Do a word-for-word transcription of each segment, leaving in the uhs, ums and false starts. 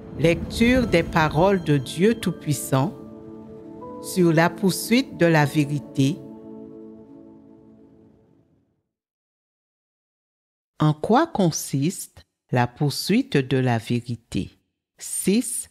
Lecture des paroles de Dieu Tout-Puissant sur la poursuite de la vérité. En quoi consiste la poursuite de la vérité? six.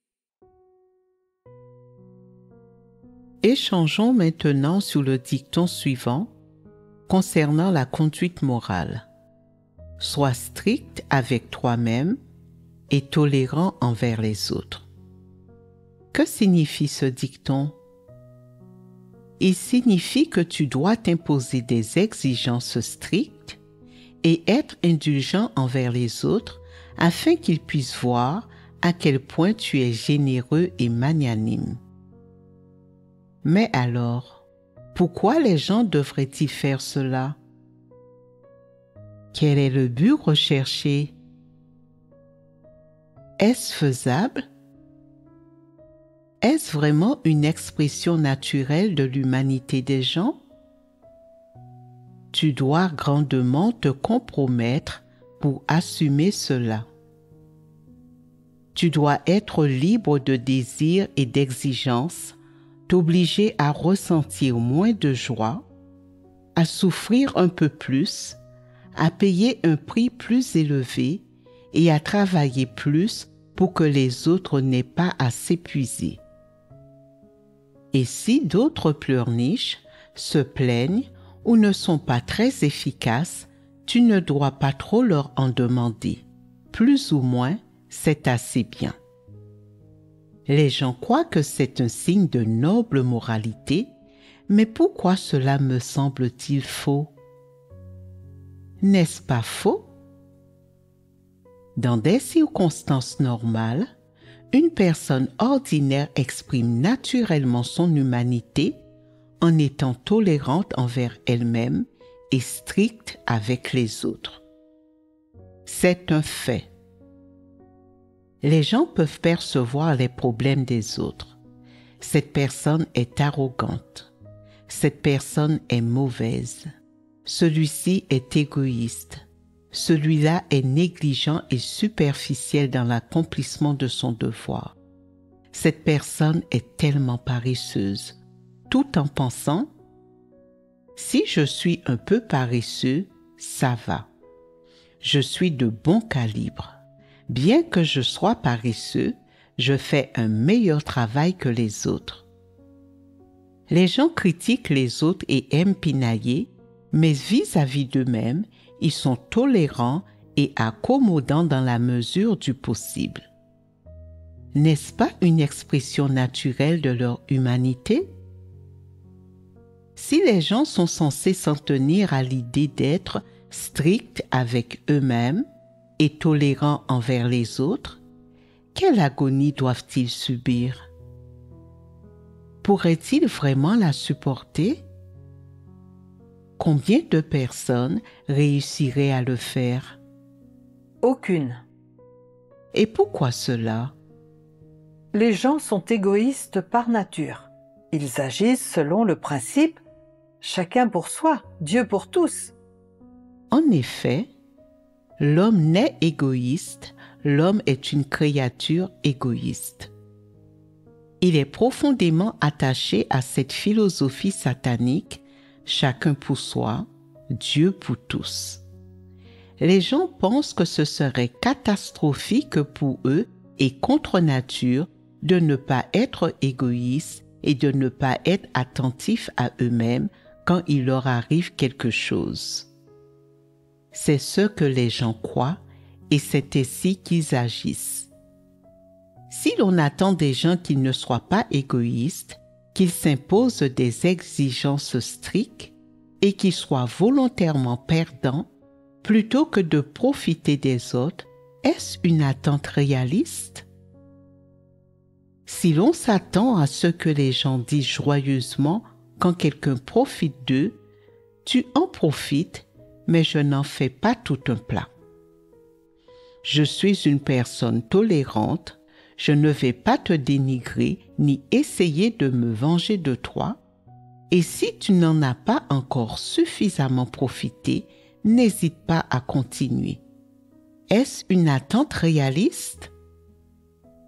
Échangeons maintenant sur le dicton suivant concernant la conduite morale. Sois strict avec toi-même et tolérant envers les autres. Que signifie ce dicton? Il signifie que tu dois t'imposer des exigences strictes et être indulgent envers les autres afin qu'ils puissent voir à quel point tu es généreux et magnanime. Mais alors, pourquoi les gens devraient-ils faire cela? Quel est le but recherché? Est-ce faisable? Est-ce vraiment une expression naturelle de l'humanité des gens? Tu dois grandement te compromettre pour assumer cela. Tu dois être libre de désirs et d'exigences, t'obliger à ressentir moins de joie, à souffrir un peu plus, à payer un prix plus élevé et à travailler plus pour que les autres n'aient pas à s'épuiser. Et si d'autres pleurnichent, se plaignent ou ne sont pas très efficaces, tu ne dois pas trop leur en demander. Plus ou moins, c'est assez bien. Les gens croient que c'est un signe de noble moralité, mais pourquoi cela me semble-t-il faux? N'est-ce pas faux? Dans des circonstances normales, une personne ordinaire exprime naturellement son humanité en étant tolérante envers elle-même et stricte avec les autres. C'est un fait. Les gens peuvent percevoir les problèmes des autres. Cette personne est arrogante. Cette personne est mauvaise. Celui-ci est égoïste. Celui-là est négligent et superficiel dans l'accomplissement de son devoir. Cette personne est tellement paresseuse, tout en pensant « Si je suis un peu paresseux, ça va. Je suis de bon calibre. Bien que je sois paresseux, je fais un meilleur travail que les autres. » Les gens critiquent les autres et aiment pinailler, mais vis-à-vis d'eux-mêmes, ils sont tolérants et accommodants dans la mesure du possible. N'est-ce pas une expression naturelle de leur humanité? Si les gens sont censés s'en tenir à l'idée d'être stricts avec eux-mêmes et tolérants envers les autres, quelle agonie doivent-ils subir? Pourraient-ils vraiment la supporter? Combien de personnes réussiraient à le faire? Aucune. Et pourquoi cela? Les gens sont égoïstes par nature. Ils agissent selon le principe « chacun pour soi, Dieu pour tous ». En effet, l'homme naît égoïste, l'homme est une créature égoïste. Il est profondément attaché à cette philosophie satanique chacun pour soi, Dieu pour tous. Les gens pensent que ce serait catastrophique pour eux et contre nature de ne pas être égoïstes et de ne pas être attentifs à eux-mêmes quand il leur arrive quelque chose. C'est ce que les gens croient et c'est ainsi qu'ils agissent. Si l'on attend des gens qu'ils ne soient pas égoïstes, qu'ils s'imposent des exigences strictes et qu'ils soient volontairement perdants plutôt que de profiter des autres, est-ce une attente réaliste? Si l'on s'attend à ce que les gens disent joyeusement quand quelqu'un profite d'eux, tu en profites, mais je n'en fais pas tout un plat. Je suis une personne tolérante. Je ne vais pas te dénigrer ni essayer de me venger de toi. Et si tu n'en as pas encore suffisamment profité, n'hésite pas à continuer. Est-ce une attente réaliste?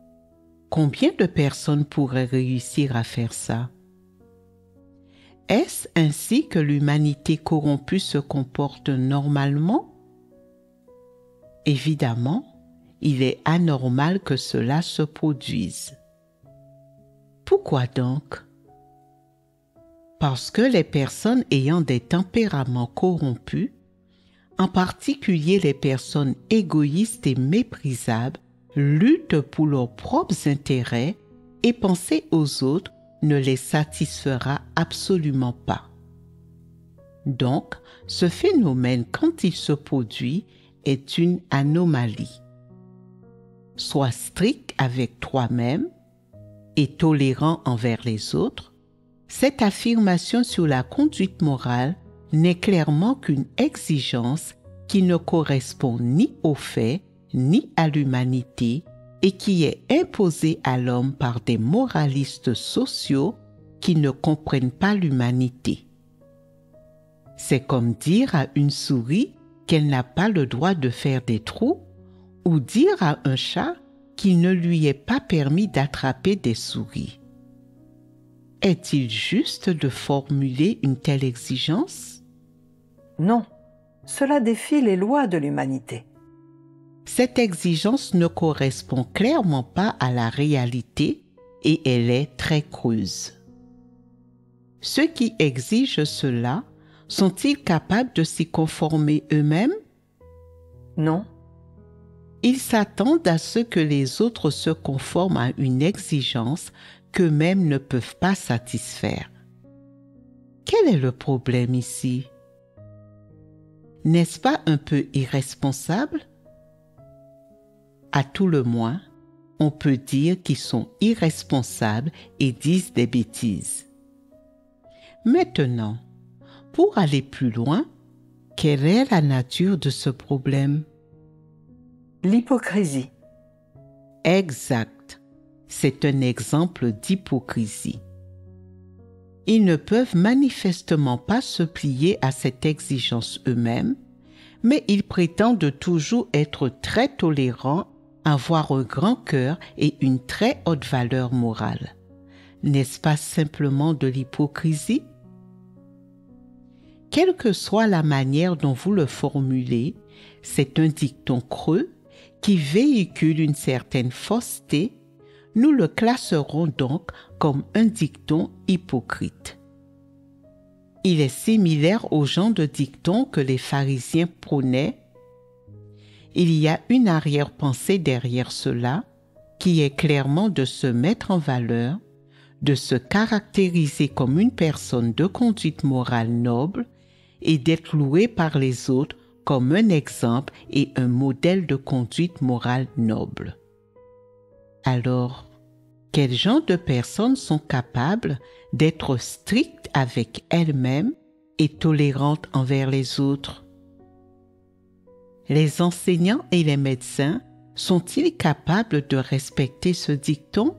Combien de personnes pourraient réussir à faire ça? Est-ce ainsi que l'humanité corrompue se comporte normalement? Évidemment, il est anormal que cela se produise. Pourquoi donc? Parce que les personnes ayant des tempéraments corrompus, en particulier les personnes égoïstes et méprisables, luttent pour leurs propres intérêts et penser aux autres ne les satisfera absolument pas. Donc, ce phénomène, quand il se produit, est une anomalie. Sois strict avec toi-même et tolérant envers les autres. Cette affirmation sur la conduite morale n'est clairement qu'une exigence qui ne correspond ni aux faits ni à l'humanité et qui est imposée à l'homme par des moralistes sociaux qui ne comprennent pas l'humanité. C'est comme dire à une souris qu'elle n'a pas le droit de faire des trous ou dire à un chat qu'il ne lui est pas permis d'attraper des souris. Est-il juste de formuler une telle exigence? Non, cela défie les lois de l'humanité. Cette exigence ne correspond clairement pas à la réalité et elle est très creuse. Ceux qui exigent cela sont-ils capables de s'y conformer eux-mêmes? Non. Ils s'attendent à ce que les autres se conforment à une exigence qu'eux-mêmes ne peuvent pas satisfaire. Quel est le problème ici? N'est-ce pas un peu irresponsable? À tout le moins, on peut dire qu'ils sont irresponsables et disent des bêtises. Maintenant, pour aller plus loin, quelle est la nature de ce problème? L'hypocrisie. Exact. C'est un exemple d'hypocrisie. Ils ne peuvent manifestement pas se plier à cette exigence eux-mêmes, mais ils prétendent toujours être très tolérants, avoir un grand cœur et une très haute valeur morale. N'est-ce pas simplement de l'hypocrisie? Quelle que soit la manière dont vous le formulez, c'est un dicton creux qui véhicule une certaine fausseté. Nous le classerons donc comme un dicton hypocrite. Il est similaire au genre de dicton que les pharisiens prônaient. Il y a une arrière-pensée derrière cela qui est clairement de se mettre en valeur, de se caractériser comme une personne de conduite morale noble et d'être loué par les autres comme un exemple et un modèle de conduite morale noble. Alors, quel genre de personnes sont capables d'être strictes avec elles-mêmes et tolérantes envers les autres? Les enseignants et les médecins sont-ils capables de respecter ce dicton?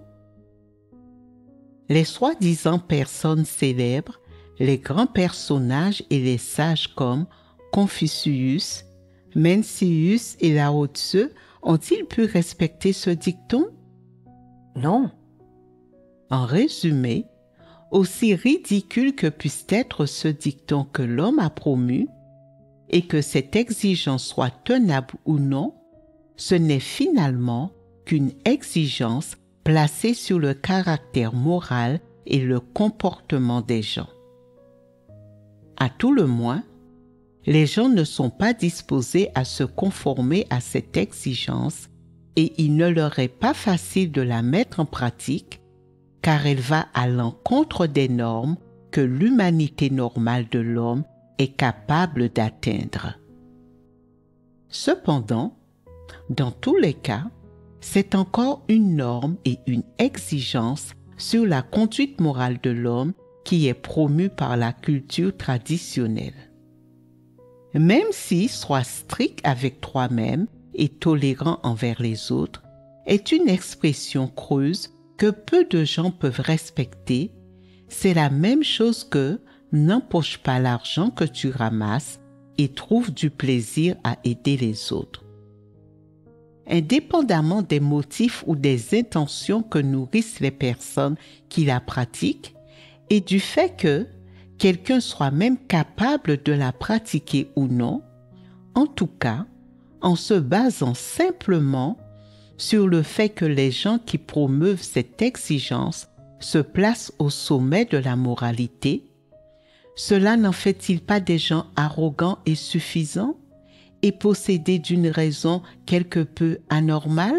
Les soi-disant personnes célèbres, les grands personnages et les sages comme Confucius, Mencius et Lao Tzu ont-ils pu respecter ce dicton? Non. En résumé, aussi ridicule que puisse être ce dicton que l'homme a promu, et que cette exigence soit tenable ou non, ce n'est finalement qu'une exigence placée sur le caractère moral et le comportement des gens. À tout le moins, les gens ne sont pas disposés à se conformer à cette exigence et il ne leur est pas facile de la mettre en pratique car elle va à l'encontre des normes que l'humanité normale de l'homme est capable d'atteindre. Cependant, dans tous les cas, c'est encore une norme et une exigence sur la conduite morale de l'homme qui est promue par la culture traditionnelle. Même si sois strict avec toi-même et tolérant envers les autres est une expression creuse que peu de gens peuvent respecter, c'est la même chose que n'empoche pas l'argent que tu ramasses et trouve du plaisir à aider les autres. indépendamment des motifs ou des intentions que nourrissent les personnes qui la pratiquent et du fait que quelqu'un soit même capable de la pratiquer ou non, en tout cas, en se basant simplement sur le fait que les gens qui promeuvent cette exigence se placent au sommet de la moralité, cela n'en fait-il pas des gens arrogants et suffisants et possédés d'une raison quelque peu anormale?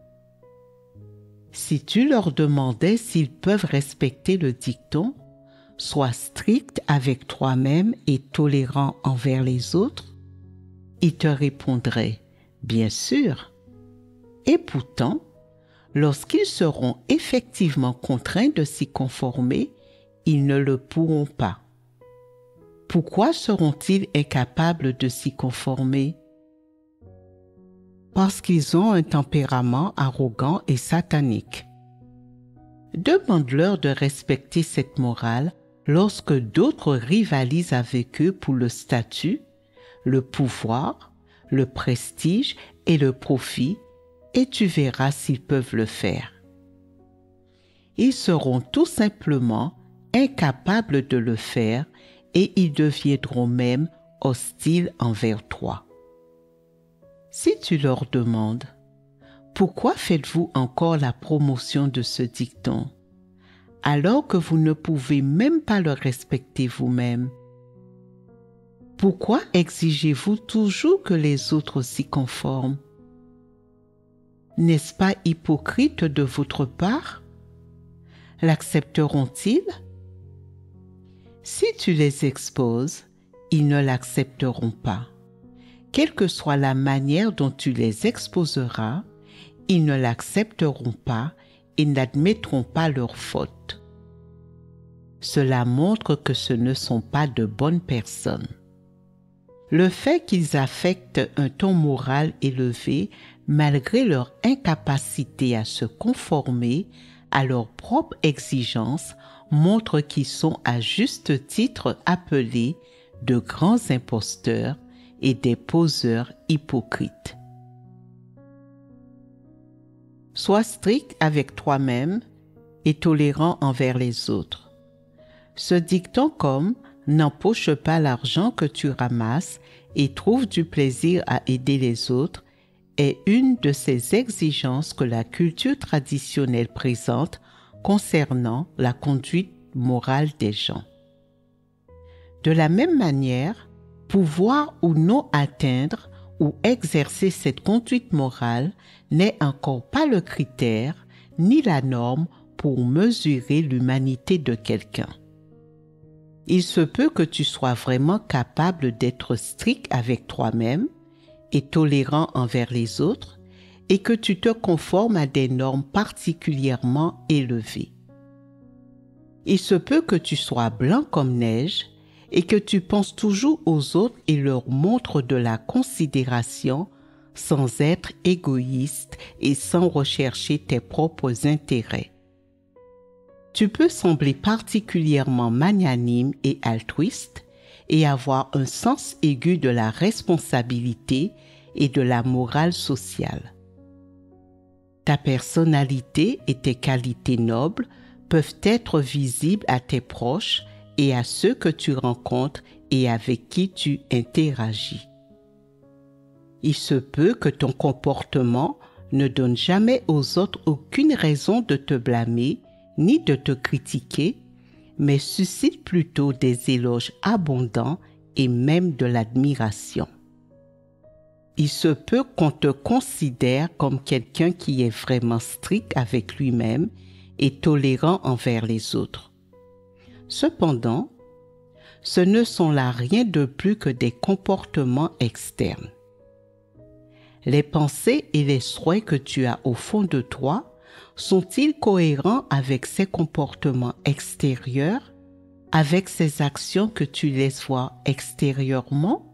Si tu leur demandais s'ils peuvent respecter le dicton « Sois strict avec toi-même et tolérant envers les autres », ils te répondraient « Bien sûr ». Et pourtant, lorsqu'ils seront effectivement contraints de s'y conformer, ils ne le pourront pas. Pourquoi seront-ils incapables de s'y conformer? Parce qu'ils ont un tempérament arrogant et satanique. Demande-leur de respecter cette morale lorsque d'autres rivalisent avec eux pour le statut, le pouvoir, le prestige et le profit, et tu verras s'ils peuvent le faire. Ils seront tout simplement incapables de le faire et ils deviendront même hostiles envers toi. Si tu leur demandes « Pourquoi faites-vous encore la promotion de ce dicton alors que vous ne pouvez même pas le respecter vous-même? Pourquoi exigez-vous toujours que les autres s'y conforment? N'est-ce pas hypocrite de votre part? L'accepteront-ils? Si tu les exposes, ils ne l'accepteront pas. Quelle que soit la manière dont tu les exposeras, ils ne l'accepteront pas et n'admettront pas leur faute. Cela montre que ce ne sont pas de bonnes personnes. Le fait qu'ils affectent un ton moral élevé malgré leur incapacité à se conformer à leurs propres exigences montre qu'ils sont à juste titre appelés de grands imposteurs et des poseurs hypocrites. Sois strict avec toi-même et tolérant envers les autres. Ce dicton comme « n'empoche pas l'argent que tu ramasses et trouve du plaisir à aider les autres » est une de ces exigences que la culture traditionnelle présente concernant la conduite morale des gens. De la même manière, pouvoir ou non atteindre ou exercer cette conduite morale n'est encore pas le critère ni la norme pour mesurer l'humanité de quelqu'un. Il se peut que tu sois vraiment capable d'être strict avec toi-même et tolérant envers les autres et que tu te conformes à des normes particulièrement élevées. Il se peut que tu sois blanc comme neige et que tu penses toujours aux autres et leur montres de la considération sans être égoïste et sans rechercher tes propres intérêts. Tu peux sembler particulièrement magnanime et altruiste et avoir un sens aigu de la responsabilité et de la morale sociale. Ta personnalité et tes qualités nobles peuvent être visibles à tes proches et à ceux que tu rencontres et avec qui tu interagis. Il se peut que ton comportement ne donne jamais aux autres aucune raison de te blâmer ni de te critiquer, mais suscite plutôt des éloges abondants et même de l'admiration. Il se peut qu'on te considère comme quelqu'un qui est vraiment strict avec lui-même et tolérant envers les autres. Cependant, ce ne sont là rien de plus que des comportements externes. Les pensées et les souhaits que tu as au fond de toi sont-ils cohérents avec ces comportements extérieurs, avec ces actions que tu laisses voir extérieurement?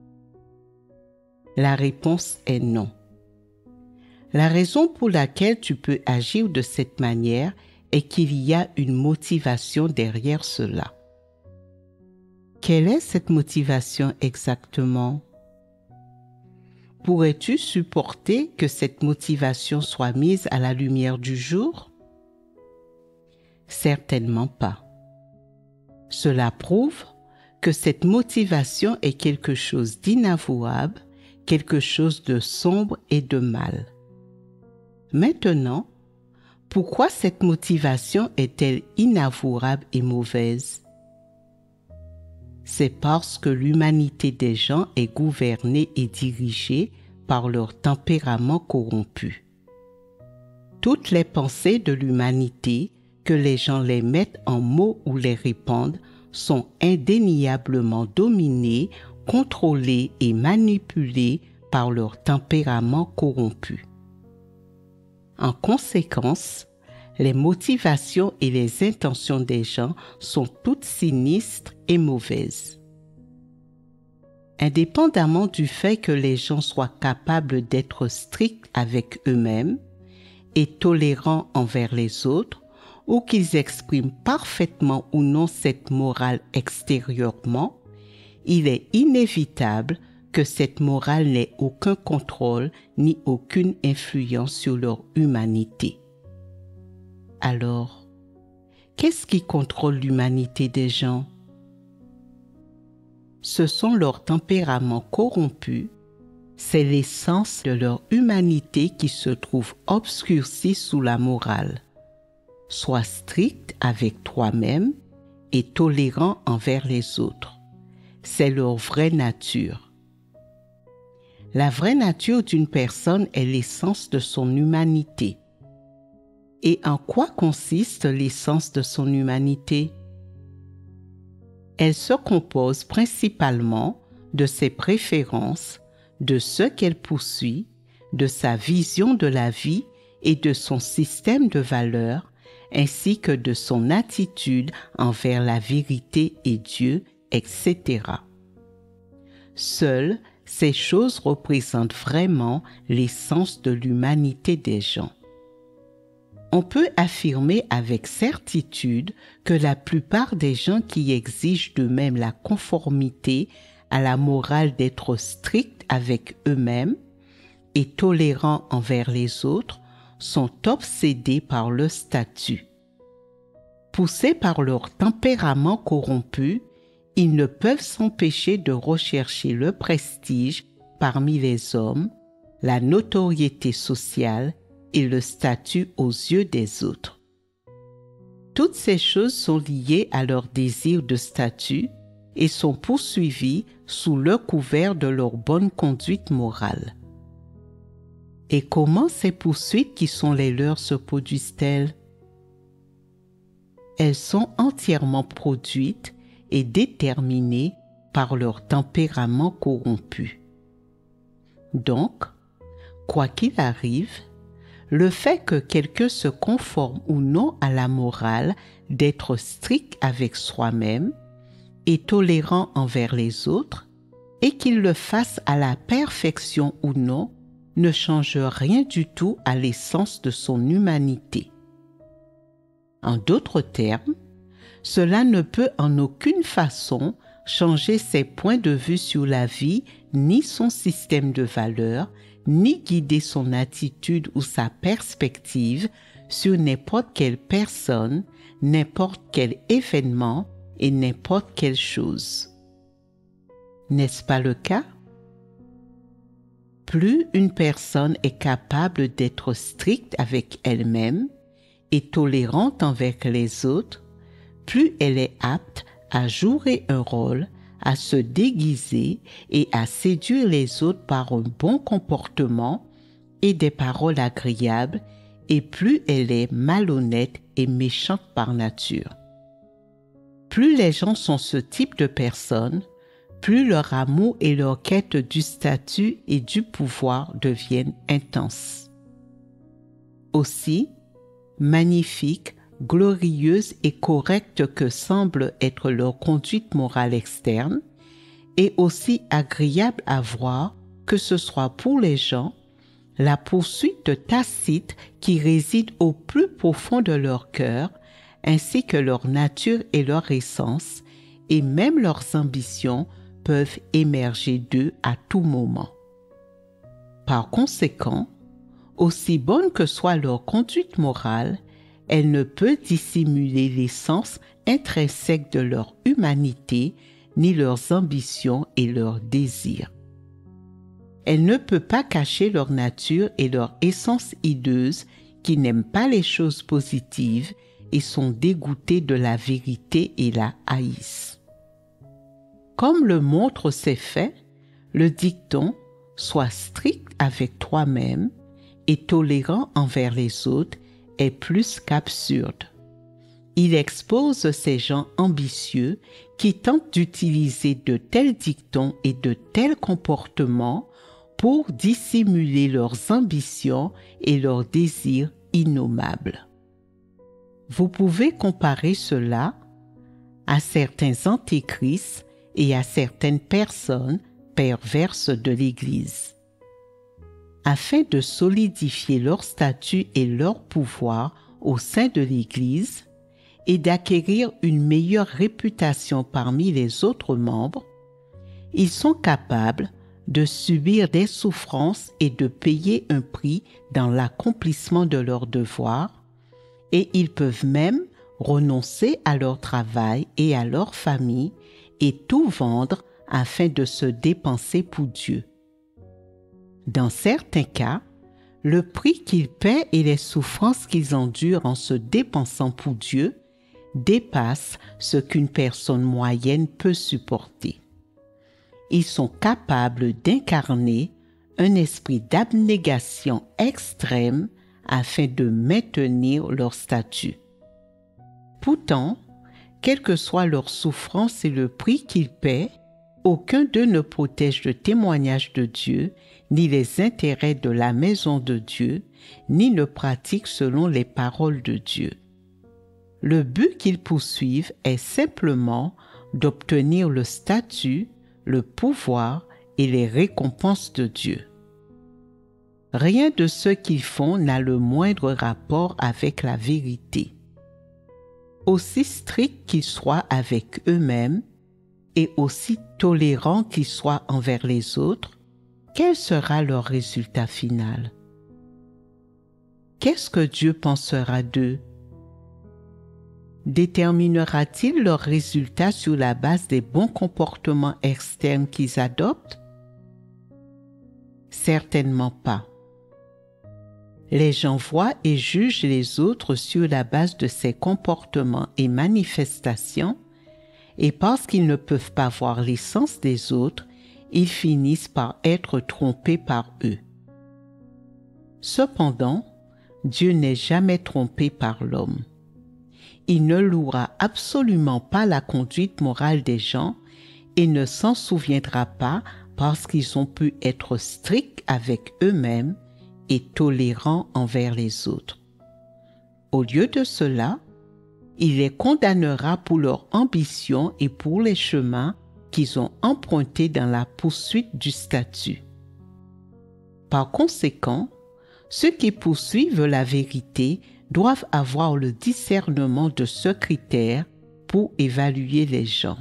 La réponse est non. La raison pour laquelle tu peux agir de cette manière est qu'il y a une motivation derrière cela. Quelle est cette motivation exactement? Pourrais-tu supporter que cette motivation soit mise à la lumière du jour? Certainement pas. Cela prouve que cette motivation est quelque chose d'inavouable, quelque chose de sombre et de mal. Maintenant, pourquoi cette motivation est-elle inavouable et mauvaise? C'est parce que l'humanité des gens est gouvernée et dirigée par leur tempérament corrompu. Toutes les pensées de l'humanité, que les gens les mettent en mots ou les répandent, sont indéniablement dominées, contrôlées et manipulées par leur tempérament corrompu. En conséquence, les motivations et les intentions des gens sont toutes sinistres et mauvaises. Indépendamment du fait que les gens soient capables d'être stricts avec eux-mêmes et tolérants envers les autres, ou qu'ils expriment parfaitement ou non cette morale extérieurement, il est inévitable que cette morale n'ait aucun contrôle ni aucune influence sur leur humanité. Alors, qu'est-ce qui contrôle l'humanité des gens? Ce sont leurs tempéraments corrompus, c'est l'essence de leur humanité qui se trouve obscurcie sous la morale. Sois strict avec toi-même et tolérant envers les autres. C'est leur vraie nature. La vraie nature d'une personne est l'essence de son humanité. Et en quoi consiste l'essence de son humanité? Elle se compose principalement de ses préférences, de ce qu'elle poursuit, de sa vision de la vie et de son système de valeurs, ainsi que de son attitude envers la vérité et Dieu, et cetera. Seules ces choses représentent vraiment l'essence de l'humanité des gens. On peut affirmer avec certitude que la plupart des gens qui exigent d'eux-mêmes la conformité à la morale d'être stricts avec eux-mêmes et tolérants envers les autres sont obsédés par le statut. Poussés par leur tempérament corrompu, ils ne peuvent s'empêcher de rechercher le prestige parmi les hommes, la notoriété sociale et le statut aux yeux des autres. Toutes ces choses sont liées à leur désir de statut et sont poursuivies sous le couvert de leur bonne conduite morale. Et comment ces poursuites qui sont les leurs se produisent-elles? Elles sont entièrement produites et déterminées par leur tempérament corrompu. Donc, quoi qu'il arrive, le fait que quelqu'un se conforme ou non à la morale d'être strict avec soi-même et tolérant envers les autres, et qu'il le fasse à la perfection ou non, ne change rien du tout à l'essence de son humanité. En d'autres termes, cela ne peut en aucune façon changer ses points de vue sur la vie, ni son système de valeurs, ni guider son attitude ou sa perspective sur n'importe quelle personne, n'importe quel événement et n'importe quelle chose. N'est-ce pas le cas? Plus une personne est capable d'être stricte avec elle-même et tolérante envers les autres, plus elle est apte à jouer un rôle, à se déguiser et à séduire les autres par un bon comportement et des paroles agréables, et plus elle est malhonnête et méchante par nature. Plus les gens sont ce type de personnes, plus leur amour et leur quête du statut et du pouvoir deviennent intenses. Aussi, magnifique, glorieuse et correcte que semble être leur conduite morale externe, et aussi agréable à voir que ce soit pour les gens, la poursuite tacite qui réside au plus profond de leur cœur, ainsi que leur nature et leur essence, et même leurs ambitions peuvent émerger d'eux à tout moment. Par conséquent, aussi bonne que soit leur conduite morale, elle ne peut dissimuler l'essence intrinsèque de leur humanité, ni leurs ambitions et leurs désirs. Elle ne peut pas cacher leur nature et leur essence hideuse qui n'aiment pas les choses positives et sont dégoûtés de la vérité et la haïssent. Comme le montrent ces faits, le dicton « Sois strict avec toi-même et tolérant envers les autres » est plus qu'absurde. Il expose ces gens ambitieux qui tentent d'utiliser de tels dictons et de tels comportements pour dissimuler leurs ambitions et leurs désirs innommables. Vous pouvez comparer cela à certains antéchrists et à certaines personnes perverses de l'Église. Afin de solidifier leur statut et leur pouvoir au sein de l'Église et d'acquérir une meilleure réputation parmi les autres membres, ils sont capables de subir des souffrances et de payer un prix dans l'accomplissement de leurs devoirs, et ils peuvent même renoncer à leur travail et à leur famille et tout vendre afin de se dépenser pour Dieu. Dans certains cas, le prix qu'ils paient et les souffrances qu'ils endurent en se dépensant pour Dieu dépassent ce qu'une personne moyenne peut supporter. Ils sont capables d'incarner un esprit d'abnégation extrême afin de maintenir leur statut. Pourtant, quelle que soit leur souffrance et le prix qu'ils paient, aucun d'eux ne protège le témoignage de Dieu, ni les intérêts de la maison de Dieu, ni ne pratique selon les paroles de Dieu. Le but qu'ils poursuivent est simplement d'obtenir le statut, le pouvoir et les récompenses de Dieu. Rien de ce qu'ils font n'a le moindre rapport avec la vérité. Aussi stricts qu'ils soient avec eux-mêmes et aussi tolérants qu'ils soient envers les autres, quel sera leur résultat final? Qu'est-ce que Dieu pensera d'eux? Déterminera-t-il leur résultat sur la base des bons comportements externes qu'ils adoptent? Certainement pas. Les gens voient et jugent les autres sur la base de ces comportements et manifestations, et parce qu'ils ne peuvent pas voir l'essence des autres, ils finissent par être trompés par eux. Cependant, Dieu n'est jamais trompé par l'homme. Il ne louera absolument pas la conduite morale des gens et ne s'en souviendra pas parce qu'ils ont pu être stricts avec eux-mêmes et tolérants envers les autres. Au lieu de cela, il les condamnera pour leur ambition et pour les chemins qu'ils ont empruntés dans la poursuite du statut. Par conséquent, ceux qui poursuivent la vérité doivent avoir le discernement de ce critère pour évaluer les gens.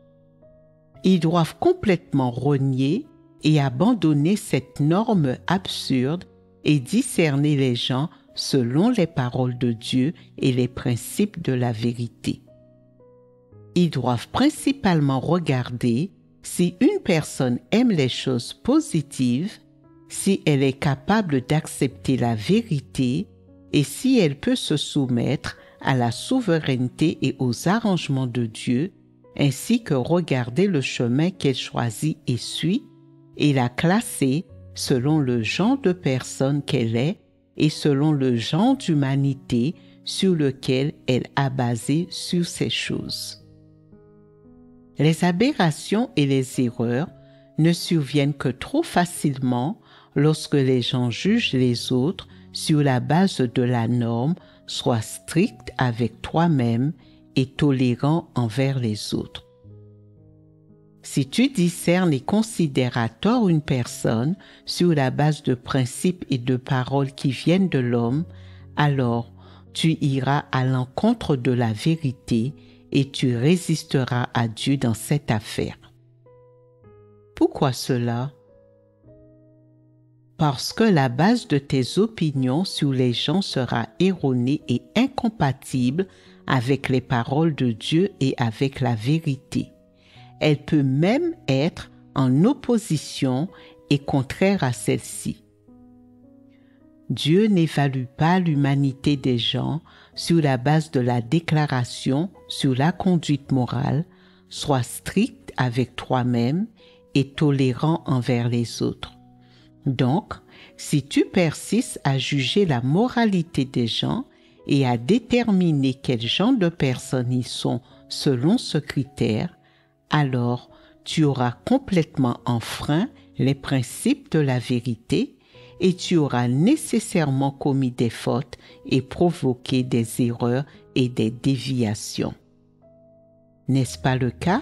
Ils doivent complètement renier et abandonner cette norme absurde et discerner les gens selon les paroles de Dieu et les principes de la vérité. Ils doivent principalement regarder si une personne aime les choses positives, si elle est capable d'accepter la vérité et si elle peut se soumettre à la souveraineté et aux arrangements de Dieu, ainsi que regarder le chemin qu'elle choisit et suit, et la classer selon le genre de personne qu'elle est et selon le genre d'humanité sur lequel elle a basé sur ces choses. Les aberrations et les erreurs ne surviennent que trop facilement lorsque les gens jugent les autres sur la base de la norme « sois strict avec toi-même et tolérant envers les autres ». Si tu discernes et considères à tort une personne sur la base de principes et de paroles qui viennent de l'homme, alors tu iras à l'encontre de la vérité et tu résisteras à Dieu dans cette affaire. Pourquoi cela? Parce que la base de tes opinions sur les gens sera erronée et incompatible avec les paroles de Dieu et avec la vérité. Elle peut même être en opposition et contraire à celle-ci. Dieu n'évalue pas l'humanité des gens sur la base de la déclaration sur la conduite morale. Sois strict avec toi-même et tolérant envers les autres. Donc, si tu persistes à juger la moralité des gens et à déterminer quel genre de personnes ils sont selon ce critère, alors tu auras complètement enfreint les principes de la vérité et tu auras nécessairement commis des fautes et provoqué des erreurs et des déviations. N'est-ce pas le cas?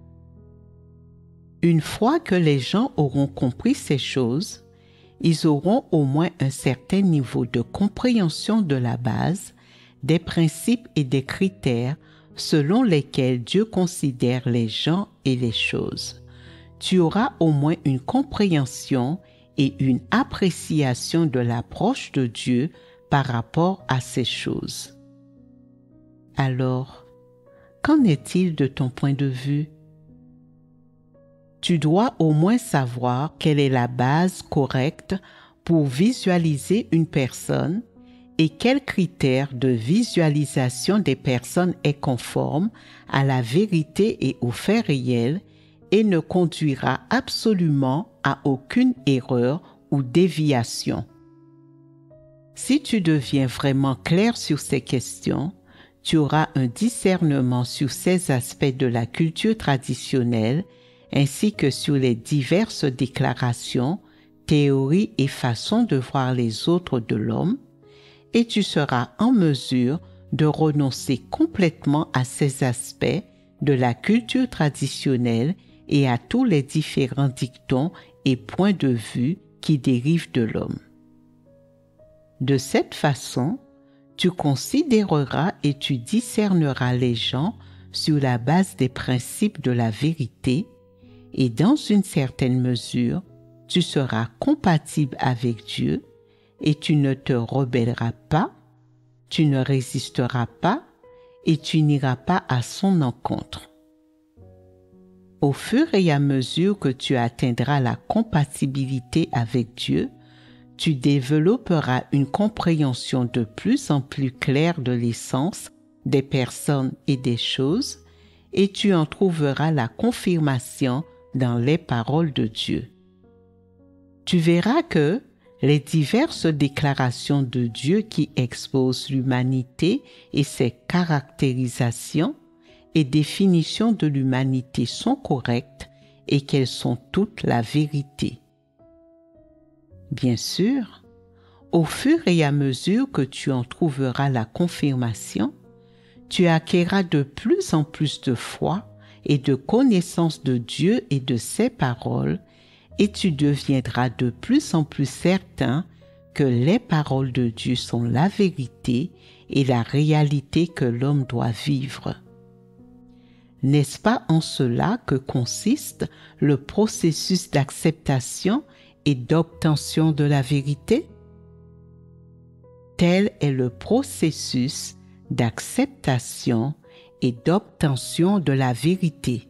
Une fois que les gens auront compris ces choses, ils auront au moins un certain niveau de compréhension de la base, des principes et des critères selon lesquels Dieu considère les gens et les choses. Tu auras au moins une compréhension et une appréciation de l'approche de Dieu par rapport à ces choses. Alors, qu'en est-il de ton point de vue? Tu dois au moins savoir quelle est la base correcte pour visualiser une personne et quel critère de visualisation des personnes est conforme à la vérité et aux faits réels et ne conduira absolument à aucune erreur ou déviation. Si tu deviens vraiment clair sur ces questions, tu auras un discernement sur ces aspects de la culture traditionnelle ainsi que sur les diverses déclarations, théories et façons de voir les autres de l'homme, et tu seras en mesure de renoncer complètement à ces aspects de la culture traditionnelle et à tous les différents dictons et points de vue qui dérivent de l'homme. De cette façon, tu considéreras et tu discerneras les gens sur la base des principes de la vérité et dans une certaine mesure, tu seras compatible avec Dieu et tu ne te rebelleras pas, tu ne résisteras pas et tu n'iras pas à son encontre. Au fur et à mesure que tu atteindras la compatibilité avec Dieu, tu développeras une compréhension de plus en plus claire de l'essence des personnes et des choses et tu en trouveras la confirmation dans les paroles de Dieu. Tu verras que les diverses déclarations de Dieu qui exposent l'humanité et ses caractérisations et définitions de l'humanité sont correctes et qu'elles sont toutes la vérité. Bien sûr, au fur et à mesure que tu en trouveras la confirmation, tu acquerras de plus en plus de foi et de connaissance de Dieu et de ses paroles, et tu deviendras de plus en plus certain que les paroles de Dieu sont la vérité et la réalité que l'homme doit vivre. N'est-ce pas en cela que consiste le processus d'acceptation et d'obtention de la vérité? Tel est le processus d'acceptation et d'obtention de la vérité.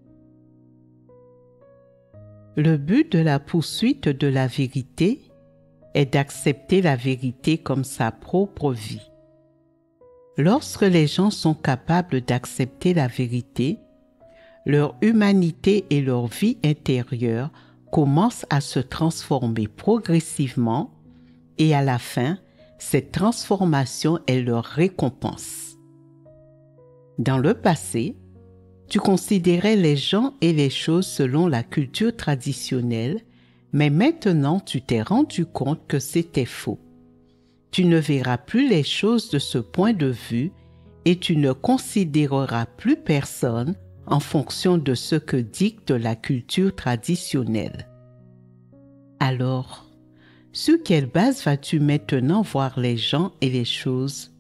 Le but de la poursuite de la vérité est d'accepter la vérité comme sa propre vie. Lorsque les gens sont capables d'accepter la vérité, leur humanité et leur vie intérieure commencent à se transformer progressivement et à la fin, cette transformation est leur récompense. Dans le passé, tu considérais les gens et les choses selon la culture traditionnelle, mais maintenant tu t'es rendu compte que c'était faux. Tu ne verras plus les choses de ce point de vue et tu ne considéreras plus personne en fonction de ce que dicte la culture traditionnelle. Alors, sur quelle base vas-tu maintenant voir les gens et les choses?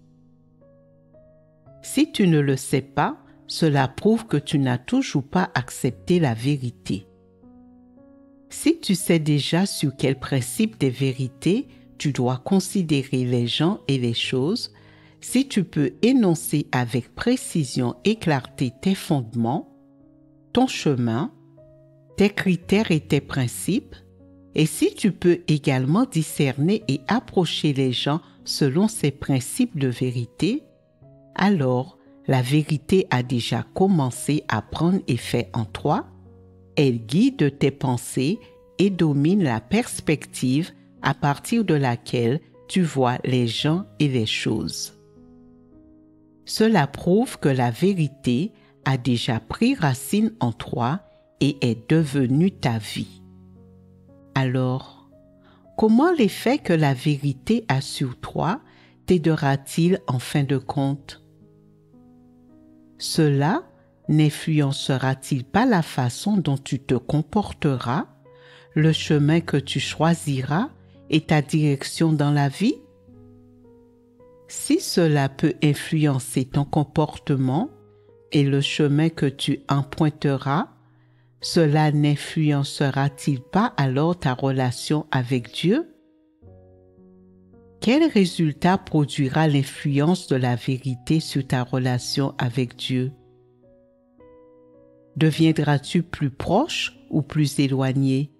Si tu ne le sais pas, cela prouve que tu n'as toujours pas accepté la vérité. Si tu sais déjà sur quel principe des vérités tu dois considérer les gens et les choses, si tu peux énoncer avec précision et clarté tes fondements, ton chemin, tes critères et tes principes, et si tu peux également discerner et approcher les gens selon ces principes de vérité, alors la vérité a déjà commencé à prendre effet en toi, elle guide tes pensées et domine la perspective à partir de laquelle tu vois les gens et les choses. Cela prouve que la vérité a déjà pris racine en toi et est devenue ta vie. Alors, comment l'effet que la vérité a sur toi t'aidera-t-il en fin de compte? Cela n'influencera-t-il pas la façon dont tu te comporteras, le chemin que tu choisiras et ta direction dans la vie? Si cela peut influencer ton comportement et le chemin que tu emprunteras, cela n'influencera-t-il pas alors ta relation avec Dieu? Quel résultat produira l'influence de la vérité sur ta relation avec Dieu? Deviendras-tu plus proche ou plus éloigné?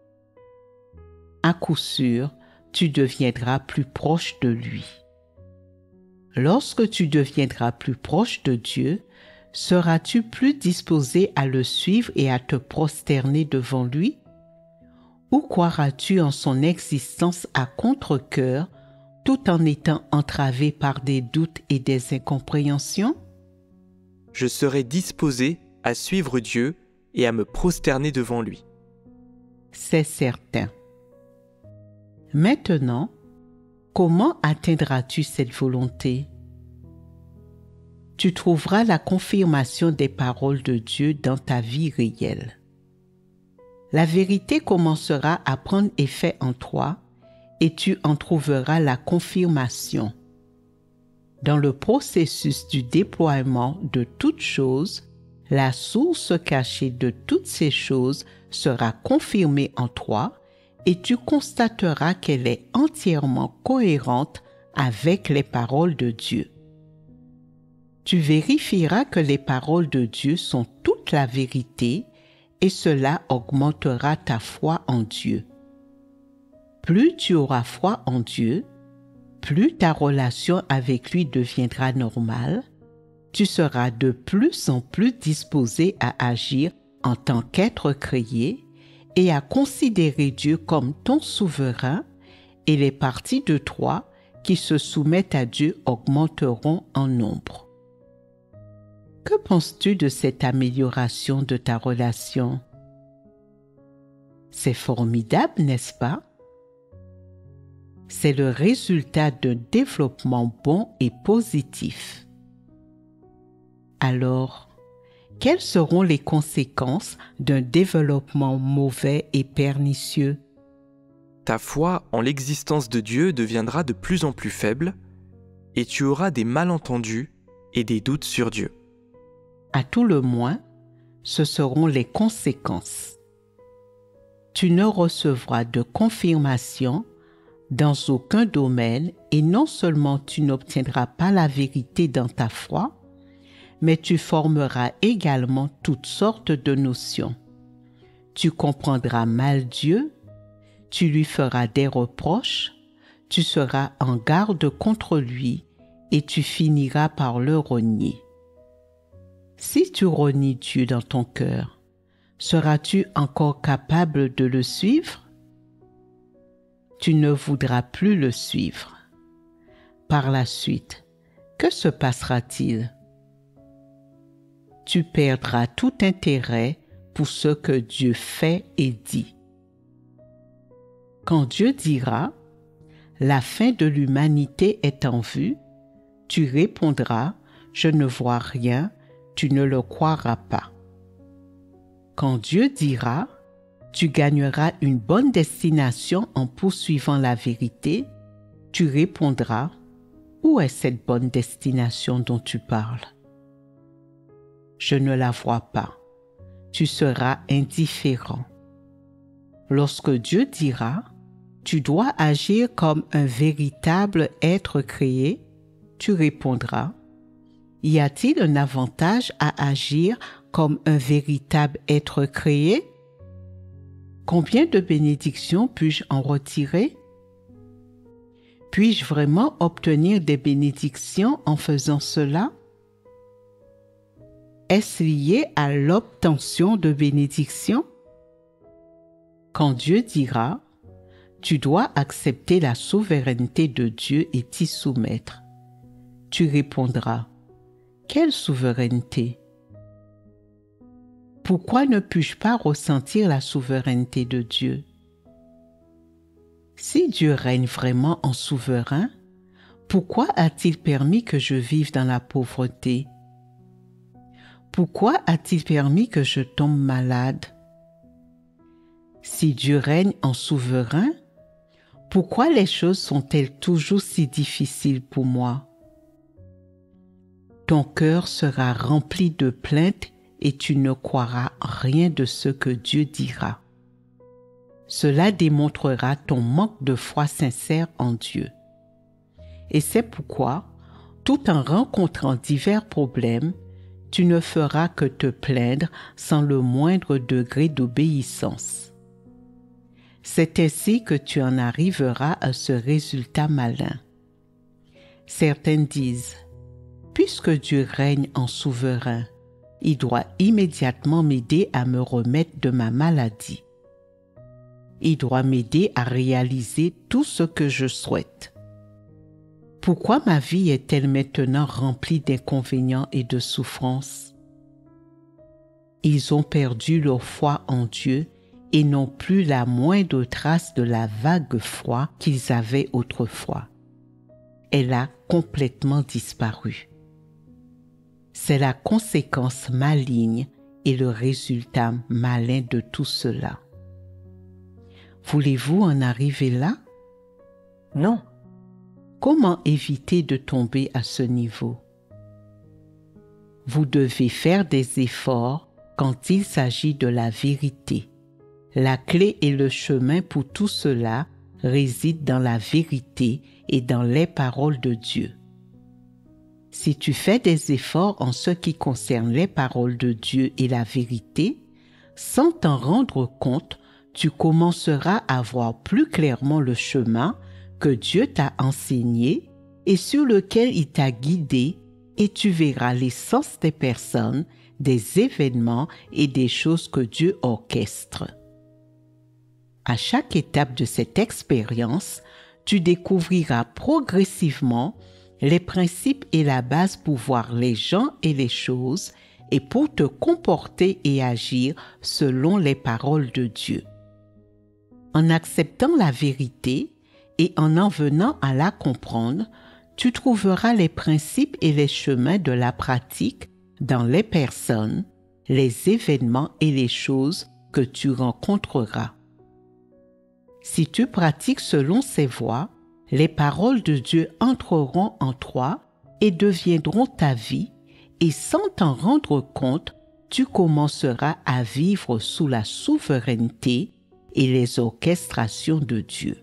À coup sûr, tu deviendras plus proche de lui. Lorsque tu deviendras plus proche de Dieu, seras-tu plus disposé à le suivre et à te prosterner devant lui? Ou croiras-tu en son existence à contre-cœur tout en étant entravé par des doutes et des incompréhensions? Je serai disposé à suivre Dieu et à me prosterner devant lui. C'est certain. Maintenant, comment atteindras-tu cette volonté? Tu trouveras la confirmation des paroles de Dieu dans ta vie réelle. La vérité commencera à prendre effet en toi et tu en trouveras la confirmation. Dans le processus du déploiement de toutes choses, la source cachée de toutes ces choses sera confirmée en toi et tu constateras qu'elle est entièrement cohérente avec les paroles de Dieu. Tu vérifieras que les paroles de Dieu sont toute la vérité et cela augmentera ta foi en Dieu. Plus tu auras foi en Dieu, plus ta relation avec lui deviendra normale, tu seras de plus en plus disposé à agir en tant qu'être créé et à considérer Dieu comme ton souverain, et les parties de toi qui se soumettent à Dieu augmenteront en nombre. Que penses-tu de cette amélioration de ta relation? C'est formidable, n'est-ce pas? C'est le résultat d'un développement bon et positif. Alors, quelles seront les conséquences d'un développement mauvais et pernicieux? Ta foi en l'existence de Dieu deviendra de plus en plus faible et tu auras des malentendus et des doutes sur Dieu. À tout le moins, ce seront les conséquences. Tu ne recevras de confirmation dans aucun domaine et non seulement tu n'obtiendras pas la vérité dans ta foi, mais tu formeras également toutes sortes de notions. Tu comprendras mal Dieu, tu lui feras des reproches, tu seras en garde contre lui et tu finiras par le renier. Si tu renies Dieu dans ton cœur, seras-tu encore capable de le suivre? Tu ne voudras plus le suivre. Par la suite, que se passera-t-il? Tu perdras tout intérêt pour ce que Dieu fait et dit. Quand Dieu dira « La fin de l'humanité est en vue », tu répondras « Je ne vois rien », tu ne le croiras pas. Quand Dieu dira « Tu gagneras une bonne destination en poursuivant la vérité », tu répondras « Où est cette bonne destination dont tu parles ?» Je ne la vois pas. Tu seras indifférent. Lorsque Dieu dira « Tu dois agir comme un véritable être créé », tu répondras « Y a-t-il un avantage à agir comme un véritable être créé ? Combien de bénédictions puis-je en retirer ? Puis-je vraiment obtenir des bénédictions en faisant cela ? Est-ce lié à l'obtention de bénédictions ? Quand Dieu dira « Tu dois accepter la souveraineté de Dieu et t'y soumettre », tu répondras « Quelle souveraineté ? Pourquoi ne puis-je pas ressentir la souveraineté de Dieu ? Si Dieu règne vraiment en souverain, pourquoi a-t-il permis que je vive dans la pauvreté ? Pourquoi a-t-il permis que je tombe malade ? Si Dieu règne en souverain, pourquoi les choses sont-elles toujours si difficiles pour moi ? Ton cœur sera rempli de plaintes et tu ne croiras rien de ce que Dieu dira. Cela démontrera ton manque de foi sincère en Dieu. Et c'est pourquoi, tout en rencontrant divers problèmes, tu ne feras que te plaindre sans le moindre degré d'obéissance. C'est ainsi que tu en arriveras à ce résultat malin. Certains disent, puisque Dieu règne en souverain, il doit immédiatement m'aider à me remettre de ma maladie. Il doit m'aider à réaliser tout ce que je souhaite. Pourquoi ma vie est-elle maintenant remplie d'inconvénients et de souffrances? Ils ont perdu leur foi en Dieu et n'ont plus la moindre trace de la vague foi qu'ils avaient autrefois. Elle a complètement disparu. C'est la conséquence maligne et le résultat malin de tout cela. Voulez-vous en arriver là? Non. Comment éviter de tomber à ce niveau? Vous devez faire des efforts quand il s'agit de la vérité. La clé et le chemin pour tout cela résident dans la vérité et dans les paroles de Dieu. Si tu fais des efforts en ce qui concerne les paroles de Dieu et la vérité, sans t'en rendre compte, tu commenceras à voir plus clairement le chemin que Dieu t'a enseigné et sur lequel il t'a guidé, et tu verras l'essence des personnes, des événements et des choses que Dieu orchestre. À chaque étape de cette expérience, tu découvriras progressivement les principes et la base pour voir les gens et les choses et pour te comporter et agir selon les paroles de Dieu. En acceptant la vérité et en en venant à la comprendre, tu trouveras les principes et les chemins de la pratique dans les personnes, les événements et les choses que tu rencontreras. Si tu pratiques selon ces voies, les paroles de Dieu entreront en toi et deviendront ta vie, et sans t'en rendre compte, tu commenceras à vivre sous la souveraineté et les orchestrations de Dieu.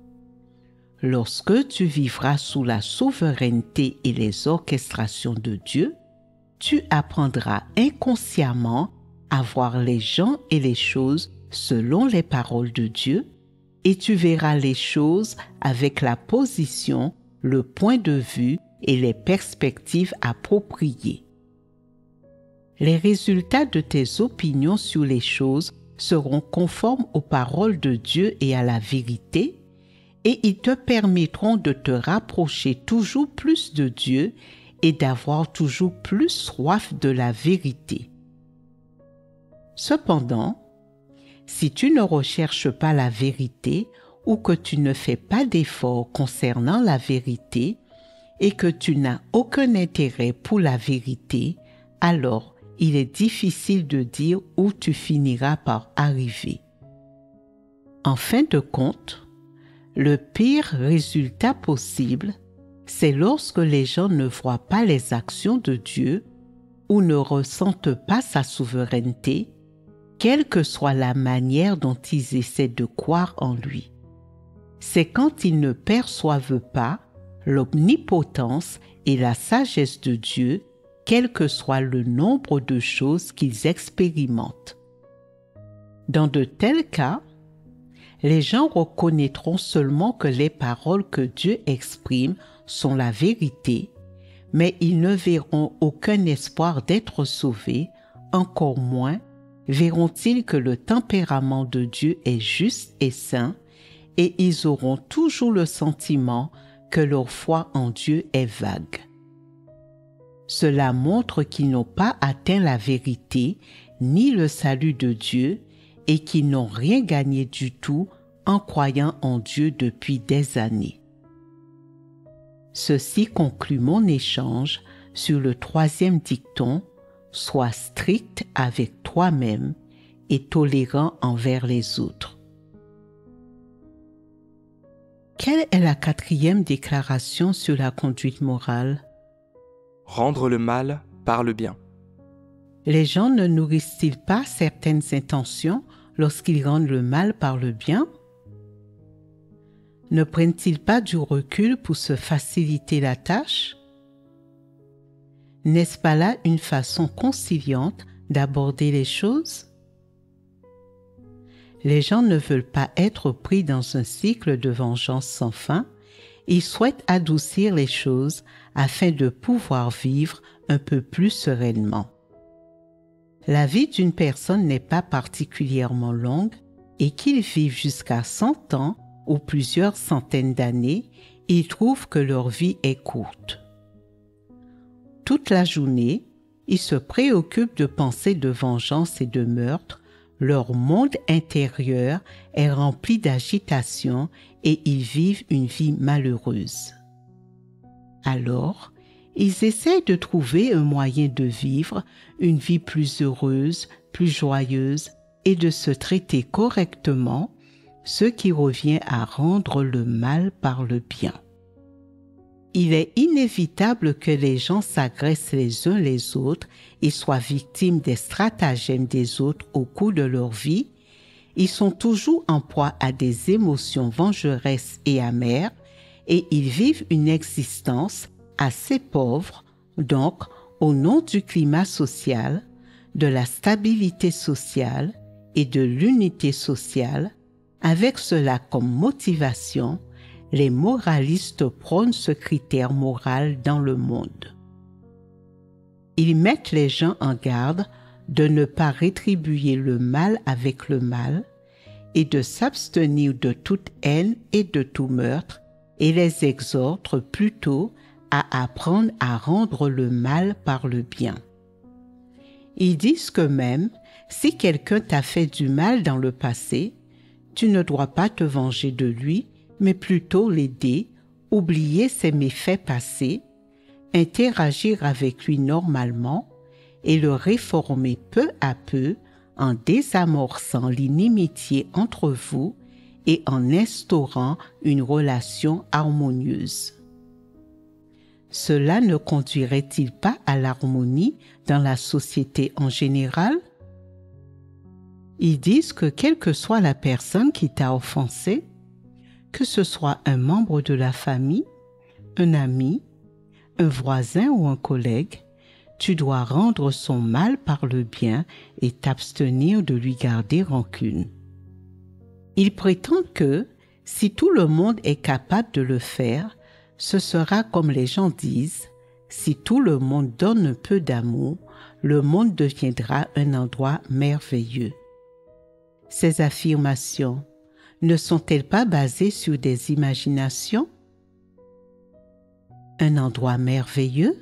Lorsque tu vivras sous la souveraineté et les orchestrations de Dieu, tu apprendras inconsciemment à voir les gens et les choses selon les paroles de Dieu, et tu verras les choses avec la position, le point de vue et les perspectives appropriées. Les résultats de tes opinions sur les choses seront conformes aux paroles de Dieu et à la vérité, et ils te permettront de te rapprocher toujours plus de Dieu et d'avoir toujours plus soif de la vérité. Cependant, si tu ne recherches pas la vérité ou que tu ne fais pas d'efforts concernant la vérité et que tu n'as aucun intérêt pour la vérité, alors il est difficile de dire où tu finiras par arriver. En fin de compte, le pire résultat possible, c'est lorsque les gens ne voient pas les actions de Dieu ou ne ressentent pas sa souveraineté, quelle que soit la manière dont ils essaient de croire en lui. C'est quand ils ne perçoivent pas l'omnipotence et la sagesse de Dieu, quel que soit le nombre de choses qu'ils expérimentent. Dans de tels cas, les gens reconnaîtront seulement que les paroles que Dieu exprime sont la vérité, mais ils ne verront aucun espoir d'être sauvés, encore moins verront-ils que le tempérament de Dieu est juste et saint, et ils auront toujours le sentiment que leur foi en Dieu est vague. Cela montre qu'ils n'ont pas atteint la vérité ni le salut de Dieu et qu'ils n'ont rien gagné du tout en croyant en Dieu depuis des années. Ceci conclut mon échange sur le troisième dicton « Sois strict avec toi-même et tolérant envers les autres ». Quelle est la quatrième déclaration sur la conduite morale? Rendre le mal par le bien. Les gens ne nourrissent-ils pas certaines intentions lorsqu'ils rendent le mal par le bien? Ne prennent-ils pas du recul pour se faciliter la tâche? N'est-ce pas là une façon conciliante d'aborder les choses? Les gens ne veulent pas être pris dans un cycle de vengeance sans fin. Ils souhaitent adoucir les choses afin de pouvoir vivre un peu plus sereinement. La vie d'une personne n'est pas particulièrement longue et qu'ils vivent jusqu'à cent ans ou plusieurs centaines d'années, ils trouvent que leur vie est courte. Toute la journée, ils se préoccupent de pensées de vengeance et de meurtre. Leur monde intérieur est rempli d'agitation et ils vivent une vie malheureuse. Alors, ils essaient de trouver un moyen de vivre une vie plus heureuse, plus joyeuse et de se traiter correctement, ce qui revient à rendre le mal par le bien. Il est inévitable que les gens s'agressent les uns les autres et soient victimes des stratagèmes des autres au cours de leur vie. Ils sont toujours en proie à des émotions vengeresses et amères et ils vivent une existence assez pauvre, donc au nom du climat social, de la stabilité sociale et de l'unité sociale. Avec cela comme motivation, les moralistes prônent ce critère moral dans le monde. Ils mettent les gens en garde de ne pas rétribuer le mal avec le mal et de s'abstenir de toute haine et de tout meurtre et les exhortent plutôt à apprendre à rendre le mal par le bien. Ils disent que même si quelqu'un t'a fait du mal dans le passé, tu ne dois pas te venger de lui, mais plutôt l'aider, oublier ses méfaits passés, interagir avec lui normalement et le réformer peu à peu en désamorçant l'inimitié entre vous et en instaurant une relation harmonieuse. Cela ne conduirait-il pas à l'harmonie dans la société en général? Ils disent que quelle que soit la personne qui t'a offensé, que ce soit un membre de la famille, un ami, un voisin ou un collègue, tu dois rendre son mal par le bien et t'abstenir de lui garder rancune. Ils prétendent que, si tout le monde est capable de le faire, ce sera comme les gens disent, si tout le monde donne un peu d'amour, le monde deviendra un endroit merveilleux. Ces affirmations ne sont-elles pas basées sur des imaginations? Un endroit merveilleux?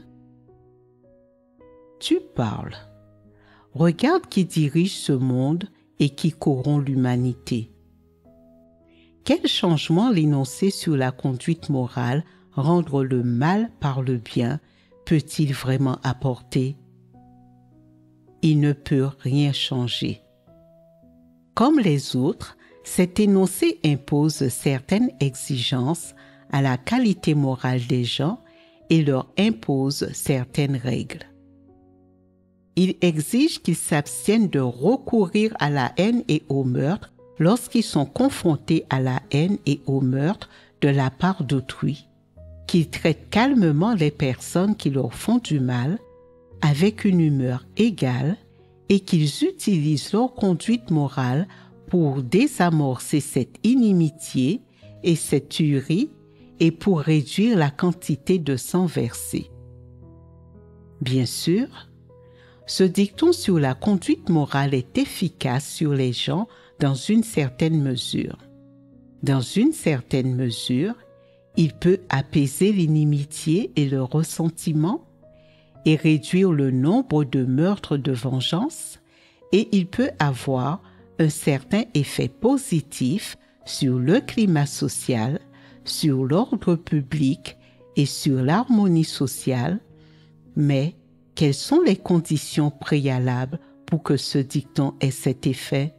Tu parles. Regarde qui dirige ce monde et qui corrompt l'humanité. Quel changement l'énoncé sur la conduite morale, rendre le mal par le bien, peut-il vraiment apporter? Il ne peut rien changer. Comme les autres, cet énoncé impose certaines exigences à la qualité morale des gens et leur impose certaines règles. Il exige qu'ils s'abstiennent de recourir à la haine et au meurtre lorsqu'ils sont confrontés à la haine et au meurtre de la part d'autrui, qu'ils traitent calmement les personnes qui leur font du mal avec une humeur égale et qu'ils utilisent leur conduite morale pour désamorcer cette inimitié et cette tuerie et pour réduire la quantité de sang versé. Bien sûr, ce dicton sur la conduite morale est efficace sur les gens dans une certaine mesure. Dans une certaine mesure, il peut apaiser l'inimitié et le ressentiment et réduire le nombre de meurtres de vengeance, et il peut avoir un certain effet positif sur le climat social, sur l'ordre public et sur l'harmonie sociale, mais quelles sont les conditions préalables pour que ce dicton ait cet effet?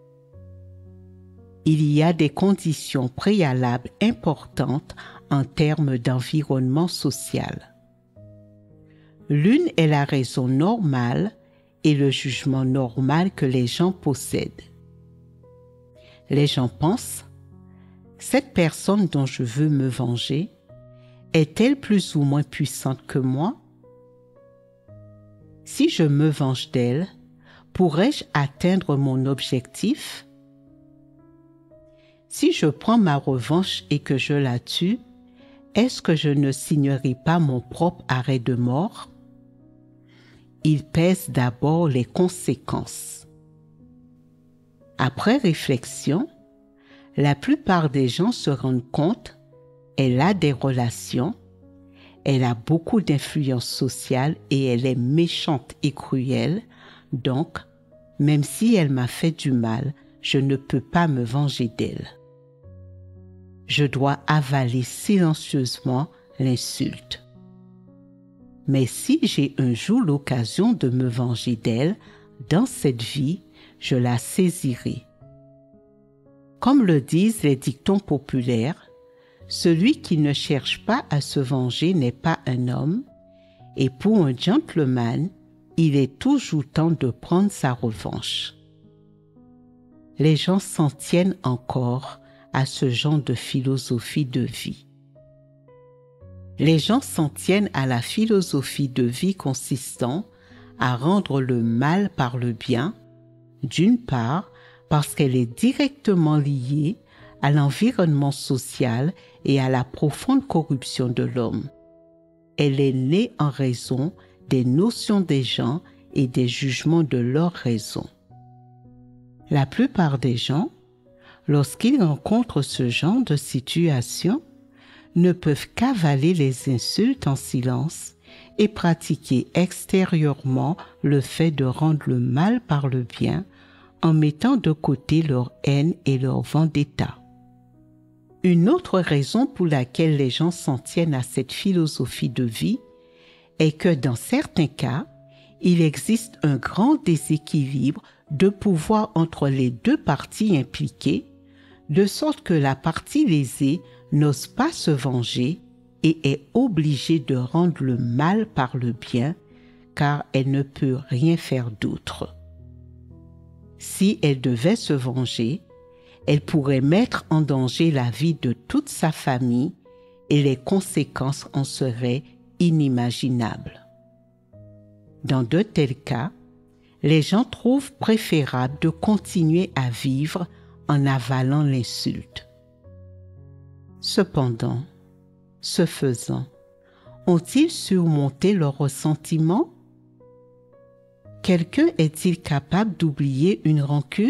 Il y a des conditions préalables importantes en termes d'environnement social. L'une est la raison normale et le jugement normal que les gens possèdent. Les gens pensent, cette personne dont je veux me venger, est-elle plus ou moins puissante que moi? Si je me venge d'elle, pourrais-je atteindre mon objectif? Si je prends ma revanche et que je la tue, est-ce que je ne signerai pas mon propre arrêt de mort? Il pèse d'abord les conséquences. Après réflexion, la plupart des gens se rendent compte qu'elle a des relations, elle a beaucoup d'influence sociale et elle est méchante et cruelle, donc, même si elle m'a fait du mal, je ne peux pas me venger d'elle. Je dois avaler silencieusement l'insulte. Mais si j'ai un jour l'occasion de me venger d'elle, dans cette vie, je la saisirai. Comme le disent les dictons populaires, celui qui ne cherche pas à se venger n'est pas un homme, et pour un gentleman, il est toujours temps de prendre sa revanche. Les gens s'en tiennent encore à ce genre de philosophie de vie. Les gens s'en tiennent à la philosophie de vie consistant à rendre le mal par le bien, d'une part parce qu'elle est directement liée à l'environnement social et à la profonde corruption de l'homme. Elle est née en raison des notions des gens et des jugements de leur raison. La plupart des gens, lorsqu'ils rencontrent ce genre de situation, ne peuvent qu'avaler les insultes en silence et pratiquer extérieurement le fait de rendre le mal par le bien en mettant de côté leur haine et leur vendetta. Une autre raison pour laquelle les gens s'en tiennent à cette philosophie de vie est que dans certains cas, il existe un grand déséquilibre de pouvoir entre les deux parties impliquées, de sorte que la partie lésée n'ose pas se venger et est obligée de rendre le mal par le bien, car elle ne peut rien faire d'autre. Si elle devait se venger, elle pourrait mettre en danger la vie de toute sa famille et les conséquences en seraient inimaginables. Dans de tels cas, les gens trouvent préférable de continuer à vivre en avalant l'insulte. Cependant, ce faisant, ont-ils surmonté leur ressentiment? Quelqu'un est-il capable d'oublier une rancune?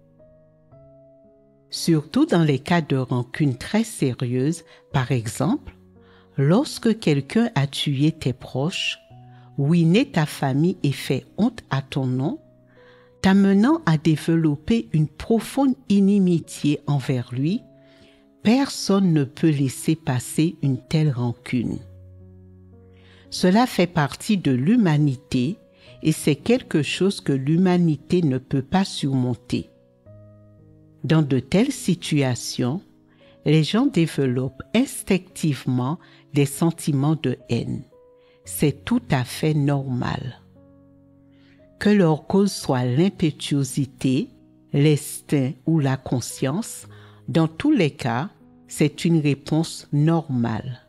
Surtout dans les cas de rancune très sérieuse, par exemple, lorsque quelqu'un a tué tes proches, ruiné ta famille et fait honte à ton nom, t'amenant à développer une profonde inimitié envers lui, personne ne peut laisser passer une telle rancune. Cela fait partie de l'humanité et c'est quelque chose que l'humanité ne peut pas surmonter. Dans de telles situations, les gens développent instinctivement des sentiments de haine. C'est tout à fait normal. que leur cause soit l'impétuosité, l'instinct ou la conscience, dans tous les cas, c'est une réponse normale.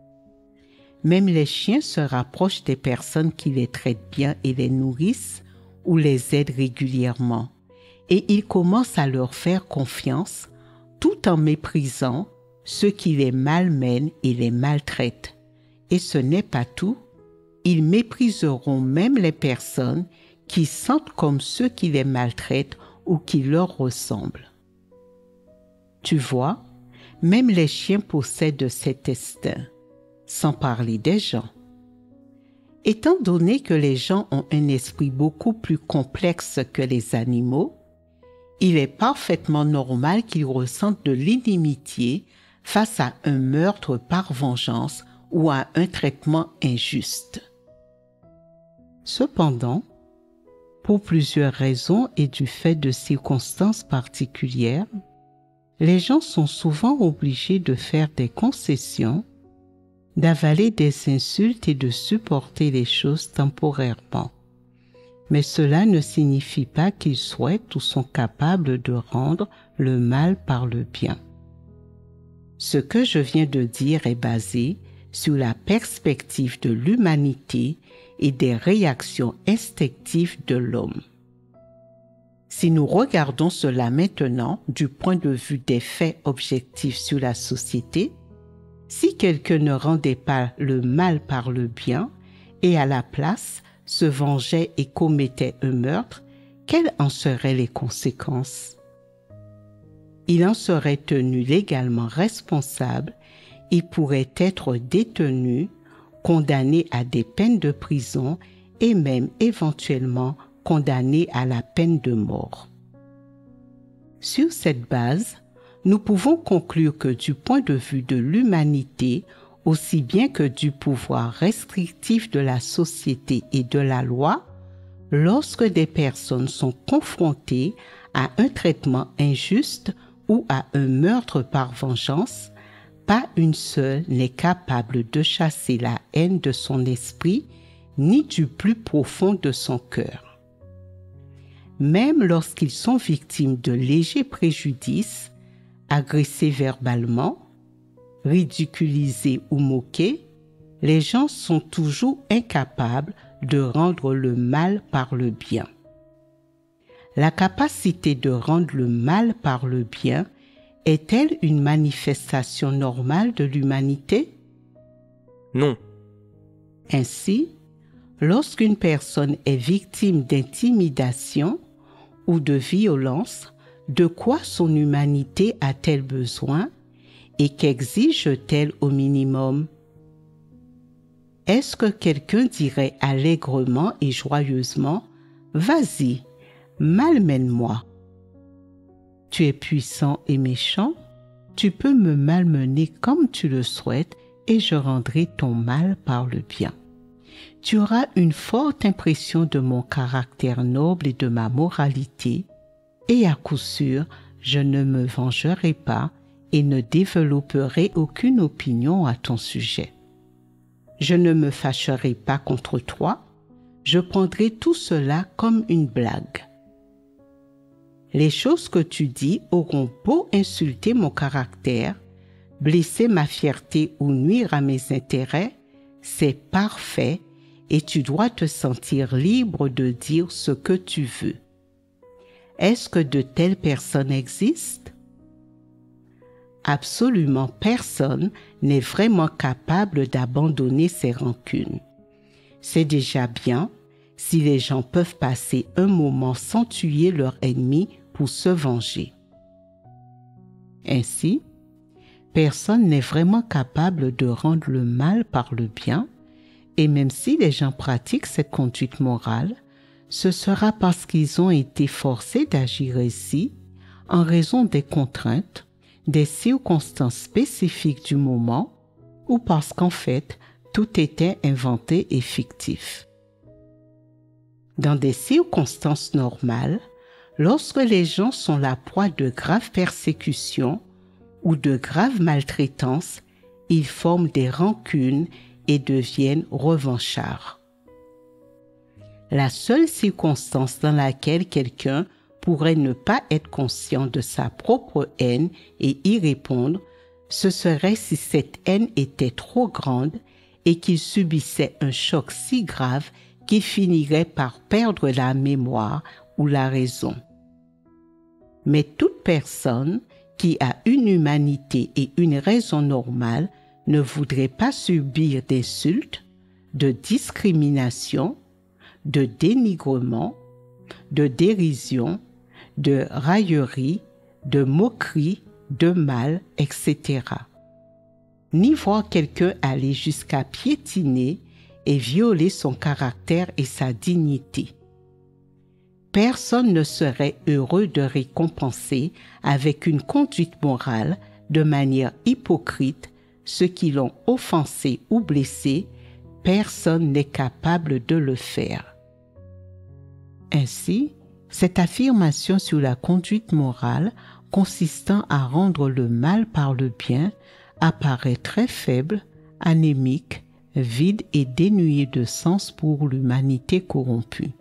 Même les chiens se rapprochent des personnes qui les traitent bien et les nourrissent ou les aident régulièrement, et ils commencent à leur faire confiance tout en méprisant ceux qui les malmènent et les maltraitent. Et ce n'est pas tout, ils mépriseront même les personnes qui sentent comme ceux qui les maltraitent ou qui leur ressemblent. Tu vois, même les chiens possèdent cet instinct, sans parler des gens. Étant donné que les gens ont un esprit beaucoup plus complexe que les animaux, il est parfaitement normal qu'ils ressentent de l'inimitié face à un meurtre par vengeance ou à un traitement injuste. Cependant, pour plusieurs raisons et du fait de circonstances particulières, les gens sont souvent obligés de faire des concessions, d'avaler des insultes et de supporter les choses temporairement. Mais cela ne signifie pas qu'ils souhaitent ou sont capables de rendre le mal par le bien. Ce que je viens de dire est basé sur la perspective de l'humanité et des réactions instinctives de l'homme. Si nous regardons cela maintenant du point de vue des faits objectifs sur la société, si quelqu'un ne rendait pas le mal par le bien et à la place se vengeait et commettait un meurtre, quelles en seraient les conséquences? Il en serait tenu légalement responsable, il pourrait être détenu, condamné à des peines de prison et même éventuellement condamné à la peine de mort. Sur cette base, nous pouvons conclure que du point de vue de l'humanité, aussi bien que du pouvoir restrictif de la société et de la loi, lorsque des personnes sont confrontées à un traitement injuste ou à un meurtre par vengeance, pas une seule n'est capable de chasser la haine de son esprit ni du plus profond de son cœur. Même lorsqu'ils sont victimes de légers préjudices, agressés verbalement, ridiculisés ou moqués, les gens sont toujours incapables de rendre le mal par le bien. La capacité de rendre le mal par le bien est-elle une manifestation normale de l'humanité? Non. Ainsi, lorsqu'une personne est victime d'intimidation ou de violence, de quoi son humanité a-t-elle besoin et qu'exige-t-elle au minimum? Est-ce que quelqu'un dirait allègrement et joyeusement « Vas-y, malmène-moi ». Tu es puissant et méchant, tu peux me malmener comme tu le souhaites et je rendrai ton mal par le bien. Tu auras une forte impression de mon caractère noble et de ma moralité, et à coup sûr, je ne me vengerai pas et ne développerai aucune opinion à ton sujet. Je ne me fâcherai pas contre toi, je prendrai tout cela comme une blague. Les choses que tu dis auront beau insulter mon caractère, blesser ma fierté ou nuire à mes intérêts, c'est parfait et tu dois te sentir libre de dire ce que tu veux. Est-ce que de telles personnes existent? Absolument personne n'est vraiment capable d'abandonner ses rancunes. C'est déjà bien si les gens peuvent passer un moment sans tuer leur ennemi pour se venger. Ainsi, personne n'est vraiment capable de rendre le mal par le bien, et même si les gens pratiquent cette conduite morale, ce sera parce qu'ils ont été forcés d'agir ainsi en raison des contraintes, des circonstances spécifiques du moment ou parce qu'en fait, tout était inventé et fictif. Dans des circonstances normales, lorsque les gens sont la proie de graves persécutions ou de graves maltraitances, ils forment des rancunes et deviennent revanchards. La seule circonstance dans laquelle quelqu'un pourrait ne pas être conscient de sa propre haine et y répondre, ce serait si cette haine était trop grande et qu'il subissait un choc si grave qu'il finirait par perdre la mémoire ou la raison. Mais toute personne qui a une humanité et une raison normale ne voudrait pas subir d'insultes, de discrimination, de dénigrement, de dérision, de raillerie, de moquerie, de mal, et cetera. Ni voir quelqu'un aller jusqu'à piétiner et violer son caractère et sa dignité. Personne ne serait heureux de récompenser avec une conduite morale de manière hypocrite ceux qui l'ont offensé ou blessé. Personne n'est capable de le faire. Ainsi, cette affirmation sur la conduite morale consistant à rendre le mal par le bien apparaît très faible, anémique, vide et dénuée de sens pour l'humanité corrompue.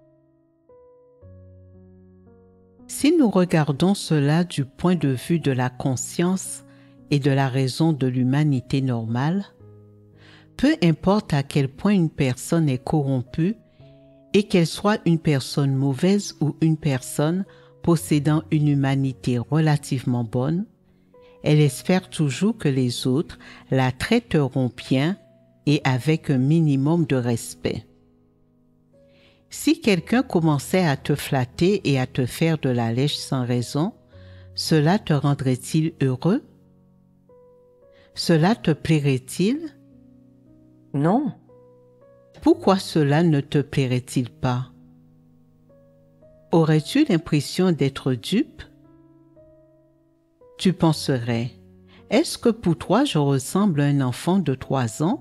Si nous regardons cela du point de vue de la conscience et de la raison de l'humanité normale, peu importe à quel point une personne est corrompue et qu'elle soit une personne mauvaise ou une personne possédant une humanité relativement bonne, elle espère toujours que les autres la traiteront bien et avec un minimum de respect. Si quelqu'un commençait à te flatter et à te faire de la lèche sans raison, cela te rendrait-il heureux? Cela te plairait-il? Non. Pourquoi cela ne te plairait-il pas? Aurais-tu l'impression d'être dupe? Tu penserais, est-ce que pour toi je ressemble à un enfant de trois ans?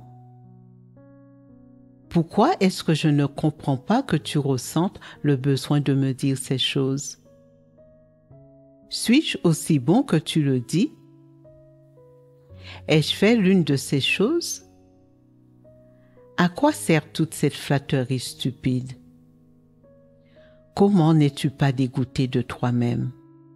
Pourquoi est-ce que je ne comprends pas que tu ressentes le besoin de me dire ces choses? Suis-je aussi bon que tu le dis? Ai-je fait l'une de ces choses? À quoi sert toute cette flatterie stupide? Comment n'es-tu pas dégoûté de toi-même?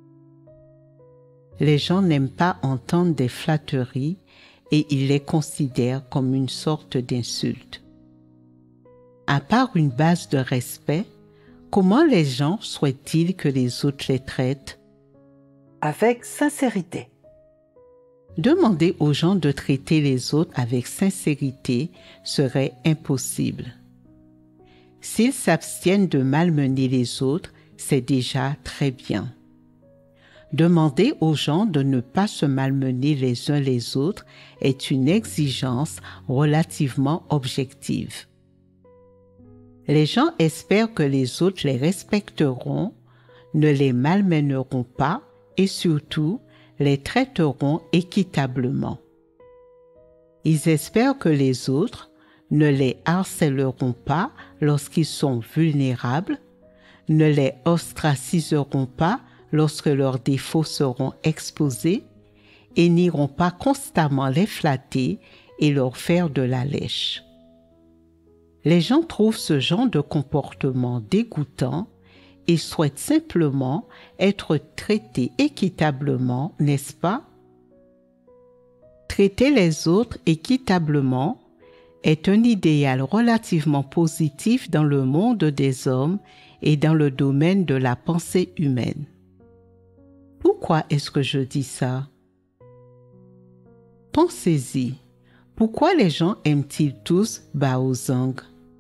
Les gens n'aiment pas entendre des flatteries et ils les considèrent comme une sorte d'insulte. À part une base de respect, comment les gens souhaitent-ils que les autres les traitent? Avec sincérité. Demander aux gens de traiter les autres avec sincérité serait impossible. S'ils s'abstiennent de malmener les autres, c'est déjà très bien. Demander aux gens de ne pas se malmener les uns les autres est une exigence relativement objective. Les gens espèrent que les autres les respecteront, ne les malmèneront pas et surtout les traiteront équitablement. Ils espèrent que les autres ne les harcèleront pas lorsqu'ils sont vulnérables, ne les ostraciseront pas lorsque leurs défauts seront exposés et n'iront pas constamment les flatter et leur faire de la lèche. Les gens trouvent ce genre de comportement dégoûtant et souhaitent simplement être traités équitablement, n'est-ce pas? Traiter les autres équitablement est un idéal relativement positif dans le monde des hommes et dans le domaine de la pensée humaine. Pourquoi est-ce que je dis ça? Pensez-y. Pourquoi les gens aiment-ils tous Baozang?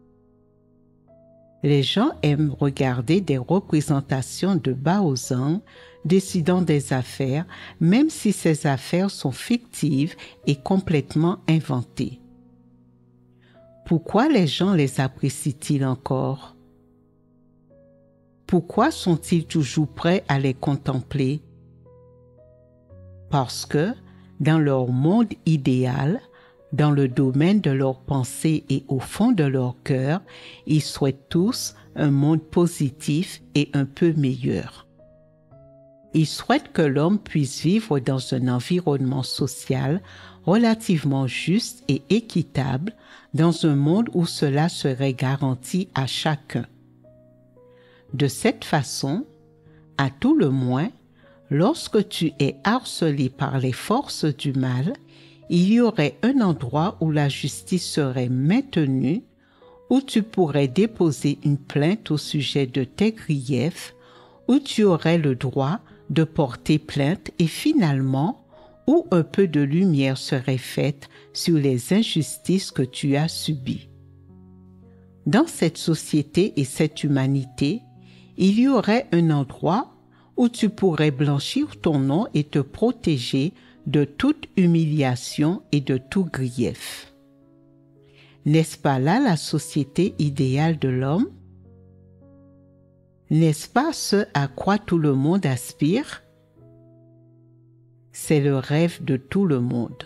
Les gens aiment regarder des représentations de Baozang décidant des affaires, même si ces affaires sont fictives et complètement inventées. Pourquoi les gens les apprécient-ils encore? Pourquoi sont-ils toujours prêts à les contempler? Parce que, dans leur monde idéal, dans le domaine de leurs pensées et au fond de leur cœur, ils souhaitent tous un monde positif et un peu meilleur. Ils souhaitent que l'homme puisse vivre dans un environnement social relativement juste et équitable dans un monde où cela serait garanti à chacun. De cette façon, à tout le moins, lorsque tu es harcelé par les forces du mal, il y aurait un endroit où la justice serait maintenue, où tu pourrais déposer une plainte au sujet de tes griefs, où tu aurais le droit de porter plainte et finalement, où un peu de lumière serait faite sur les injustices que tu as subies. Dans cette société et cette humanité, il y aurait un endroit où tu pourrais blanchir ton nom et te protéger de toute humiliation et de tout grief. N'est-ce pas là la société idéale de l'homme? N'est-ce pas ce à quoi tout le monde aspire? C'est le rêve de tout le monde.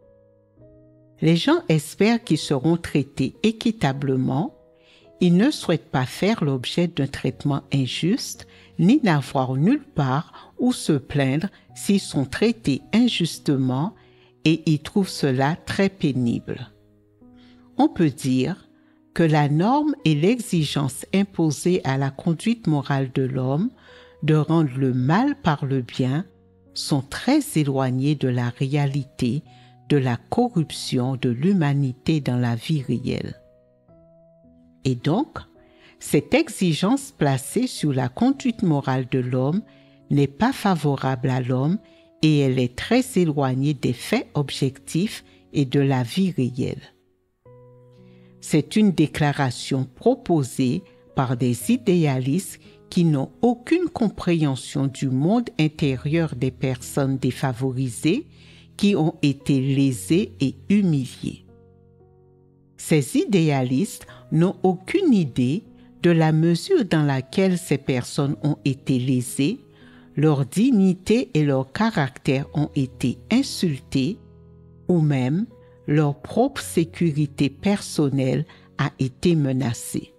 Les gens espèrent qu'ils seront traités équitablement. Ils ne souhaitent pas faire l'objet d'un traitement injuste, ni n'avoir nulle part où se plaindre s'ils sont traités injustement, et ils trouvent cela très pénible. On peut dire que la norme et l'exigence imposée à la conduite morale de l'homme de rendre le mal par le bien sont très éloignées de la réalité de la corruption de l'humanité dans la vie réelle. Et donc, cette exigence placée sur la conduite morale de l'homme n'est pas favorable à l'homme et elle est très éloignée des faits objectifs et de la vie réelle. C'est une déclaration proposée par des idéalistes qui n'ont aucune compréhension du monde intérieur des personnes défavorisées qui ont été lésées et humiliées. Ces idéalistes n'ont aucune idée de la mesure dans laquelle ces personnes ont été lésées, leur dignité et leur caractère ont été insultés, ou même leur propre sécurité personnelle a été menacée.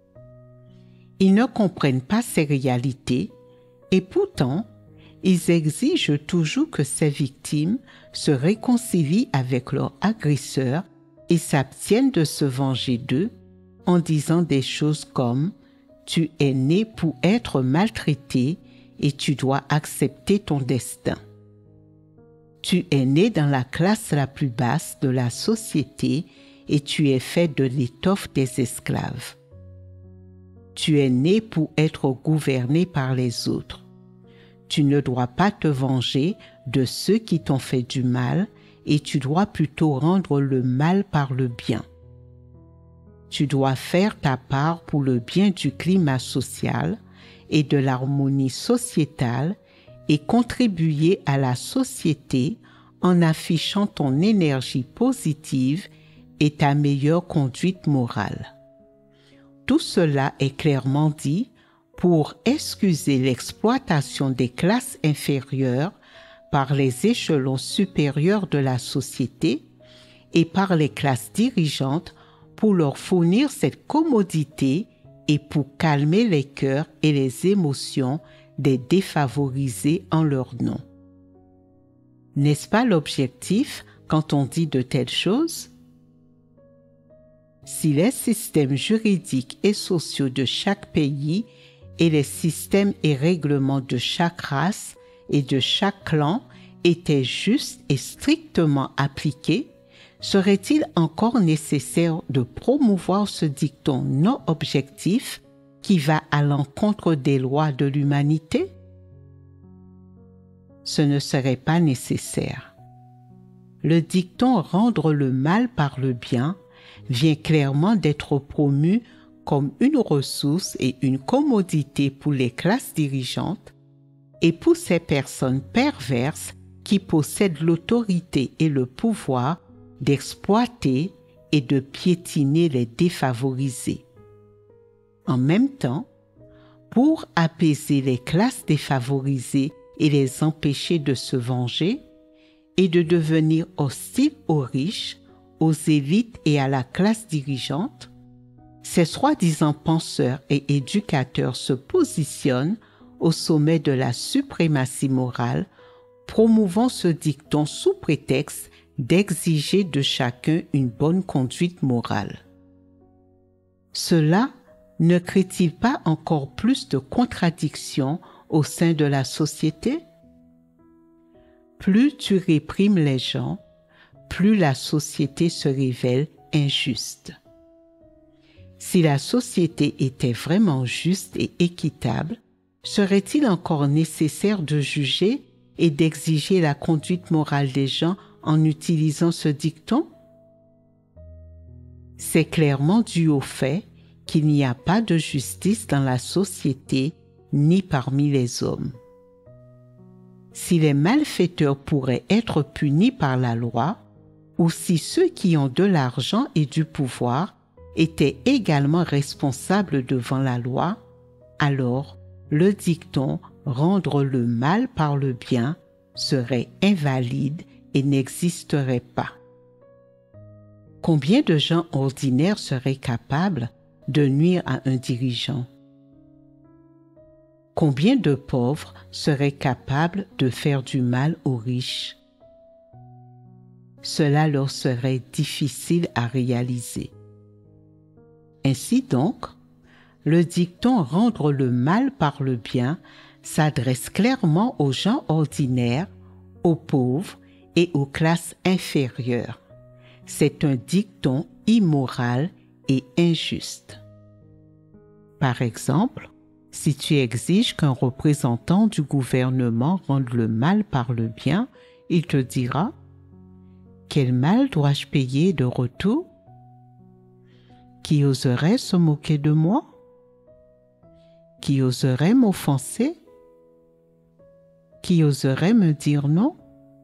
Ils ne comprennent pas ces réalités et pourtant, ils exigent toujours que ces victimes se réconcilient avec leurs agresseurs et s'abstiennent de se venger d'eux en disant des choses comme « Tu es né pour être maltraité et tu dois accepter ton destin. » Tu es né dans la classe la plus basse de la société et tu es fait de l'étoffe des esclaves. Tu es né pour être gouverné par les autres. Tu ne dois pas te venger de ceux qui t'ont fait du mal et tu dois plutôt rendre le mal par le bien. Tu dois faire ta part pour le bien du climat social et de l'harmonie sociétale et contribuer à la société en affichant ton énergie positive et ta meilleure conduite morale. Tout cela est clairement dit pour excuser l'exploitation des classes inférieures par les échelons supérieurs de la société et par les classes dirigeantes pour leur fournir cette commodité et pour calmer les cœurs et les émotions des défavorisés en leur nom. N'est-ce pas l'objectif quand on dit de telles choses? Si les systèmes juridiques et sociaux de chaque pays et les systèmes et règlements de chaque race et de chaque clan étaient justes et strictement appliqués, serait-il encore nécessaire de promouvoir ce dicton non objectif qui va à l'encontre des lois de l'humanité? Ce ne serait pas nécessaire. Le dicton « rendre le mal par le bien » vient clairement d'être promu comme une ressource et une commodité pour les classes dirigeantes et pour ces personnes perverses qui possèdent l'autorité et le pouvoir d'exploiter et de piétiner les défavorisés. En même temps, pour apaiser les classes défavorisées et les empêcher de se venger et de devenir hostiles aux riches, aux élites et à la classe dirigeante, ces soi-disant penseurs et éducateurs se positionnent au sommet de la suprématie morale, promouvant ce dicton sous prétexte d'exiger de chacun une bonne conduite morale. Cela ne crée-t-il pas encore plus de contradictions au sein de la société? Plus tu réprimes les gens, plus la société se révèle injuste. Si la société était vraiment juste et équitable, serait-il encore nécessaire de juger et d'exiger la conduite morale des gens en utilisant ce dicton? C'est clairement dû au fait qu'il n'y a pas de justice dans la société ni parmi les hommes. Si les malfaiteurs pourraient être punis par la loi, ou si ceux qui ont de l'argent et du pouvoir étaient également responsables devant la loi, alors le dicton « rendre le mal par le bien » serait invalide et n'existerait pas. Combien de gens ordinaires seraient capables de nuire à un dirigeant? Combien de pauvres seraient capables de faire du mal aux riches? Cela leur serait difficile à réaliser. Ainsi donc, le dicton « rendre le mal par le bien » s'adresse clairement aux gens ordinaires, aux pauvres et aux classes inférieures. C'est un dicton immoral et injuste. Par exemple, si tu exiges qu'un représentant du gouvernement rende le mal par le bien, il te dira « Quel mal dois-je payer de retour? Qui oserait se moquer de moi? Qui oserait m'offenser? Qui oserait me dire non?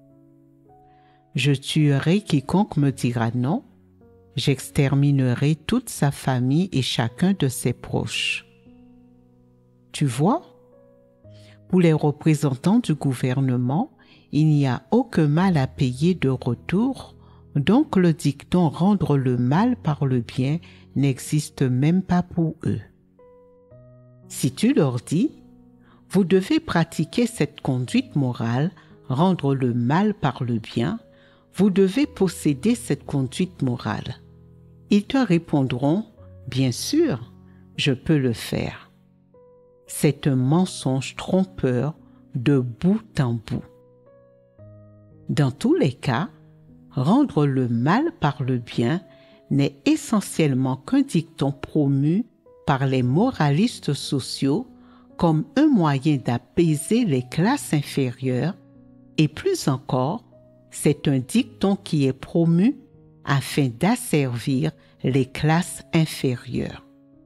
Je tuerai quiconque me dira non. J'exterminerai toute sa famille et chacun de ses proches. » Tu vois, pour les représentants du gouvernement, il n'y a aucun mal à payer de retour, donc le dicton « rendre le mal par le bien » n'existe même pas pour eux. Si tu leur dis « Vous devez pratiquer cette conduite morale, rendre le mal par le bien, vous devez posséder cette conduite morale. » Ils te répondront « Bien sûr, je peux le faire. » C'est un mensonge trompeur de bout en bout. Dans tous les cas, rendre le mal par le bien n'est essentiellement qu'un dicton promu par les moralistes sociaux comme un moyen d'apaiser les classes inférieures et plus encore, c'est un dicton qui est promu afin d'asservir les classes inférieures.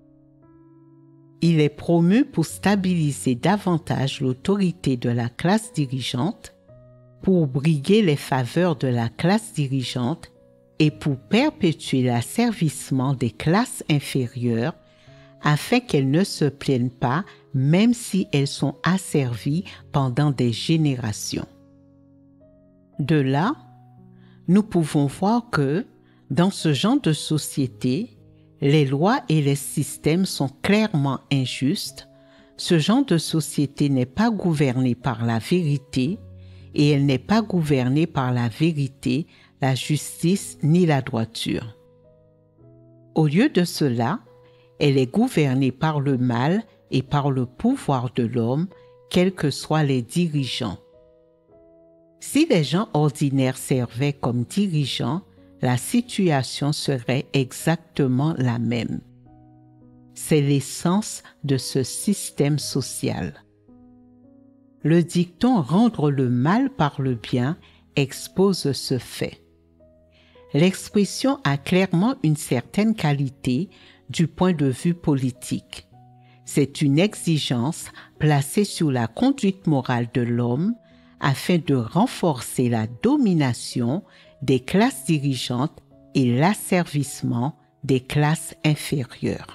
Il est promu pour stabiliser davantage l'autorité de la classe dirigeante, pour briguer les faveurs de la classe dirigeante et pour perpétuer l'asservissement des classes inférieures afin qu'elles ne se plaignent pas même si elles sont asservies pendant des générations. De là, nous pouvons voir que, dans ce genre de société, les lois et les systèmes sont clairement injustes, ce genre de société n'est pas gouvernée par la vérité et elle n'est pas gouvernée par la vérité, la justice ni la droiture. Au lieu de cela, elle est gouvernée par le mal et par le pouvoir de l'homme, quels que soient les dirigeants. Si les gens ordinaires servaient comme dirigeants, la situation serait exactement la même. C'est l'essence de ce système social. Le dicton « rendre le mal par le bien » expose ce fait. L'expression a clairement une certaine qualité du point de vue politique. C'est une exigence placée sur la conduite morale de l'homme afin de renforcer la domination des classes dirigeantes et l'asservissement des classes inférieures.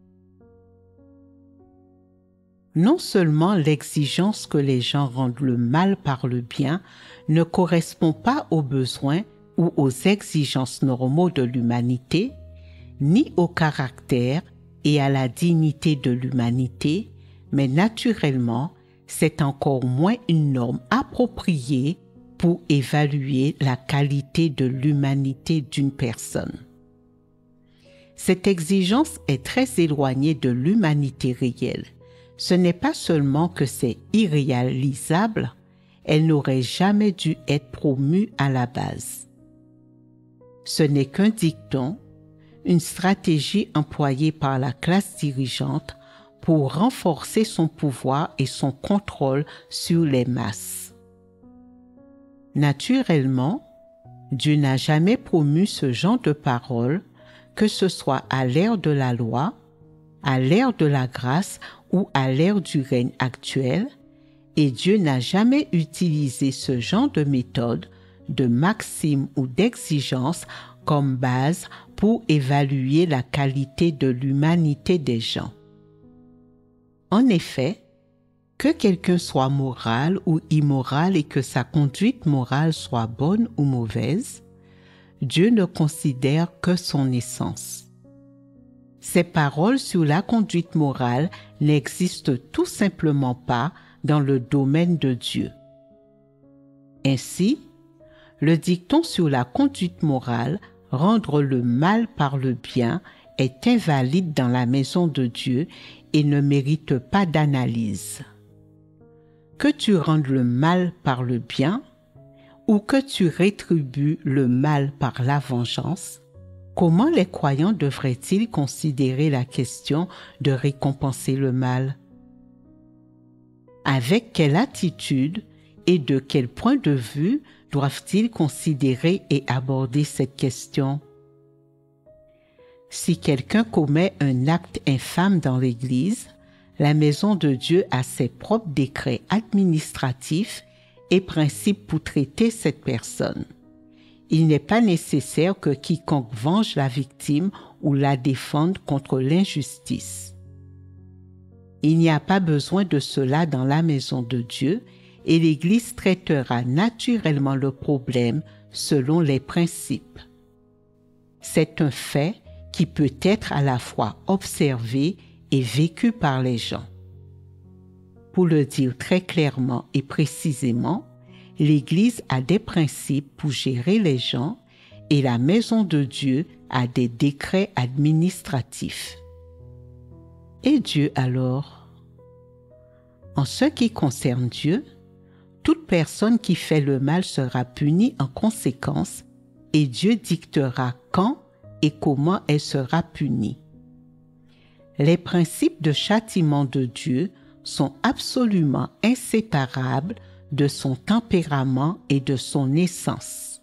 Non seulement l'exigence que les gens rendent le mal par le bien ne correspond pas aux besoins ou aux exigences normaux de l'humanité, ni au caractère et à la dignité de l'humanité, mais naturellement, c'est encore moins une norme appropriée pour évaluer la qualité de l'humanité d'une personne. Cette exigence est très éloignée de l'humanité réelle. Ce n'est pas seulement que c'est irréalisable, elle n'aurait jamais dû être promue à la base. Ce n'est qu'un dicton, une stratégie employée par la classe dirigeante pour renforcer son pouvoir et son contrôle sur les masses. Naturellement, Dieu n'a jamais promu ce genre de paroles, que ce soit à l'ère de la loi, à l'ère de la grâce ou à l'ère du règne actuel, et Dieu n'a jamais utilisé ce genre de méthode, de maxime ou d'exigence comme base pour évaluer la qualité de l'humanité des gens. En effet, que quelqu'un soit moral ou immoral et que sa conduite morale soit bonne ou mauvaise, Dieu ne considère que son essence. Ces paroles sur la conduite morale n'existent tout simplement pas dans le domaine de Dieu. Ainsi, le dicton sur la conduite morale, rendre le mal par le bien, est invalide dans la maison de Dieu et ne mérite pas d'analyse. Que tu rendes le mal par le bien, ou que tu rétribues le mal par la vengeance, comment les croyants devraient-ils considérer la question de récompenser le mal? Avec quelle attitude et de quel point de vue doivent-ils considérer et aborder cette question? Si quelqu'un commet un acte infâme dans l'Église, la maison de Dieu a ses propres décrets administratifs et principes pour traiter cette personne. Il n'est pas nécessaire que quiconque venge la victime ou la défende contre l'injustice. Il n'y a pas besoin de cela dans la maison de Dieu et l'Église traitera naturellement le problème selon les principes. C'est un fait qui peut être à la fois observé et vécu par les gens. Pour le dire très clairement et précisément, l'Église a des principes pour gérer les gens et la maison de Dieu a des décrets administratifs. Et Dieu alors? En ce qui concerne Dieu, toute personne qui fait le mal sera punie en conséquence et Dieu dictera quand et comment elle sera punie. Les principes de châtiment de Dieu sont absolument inséparables de son tempérament et de son essence.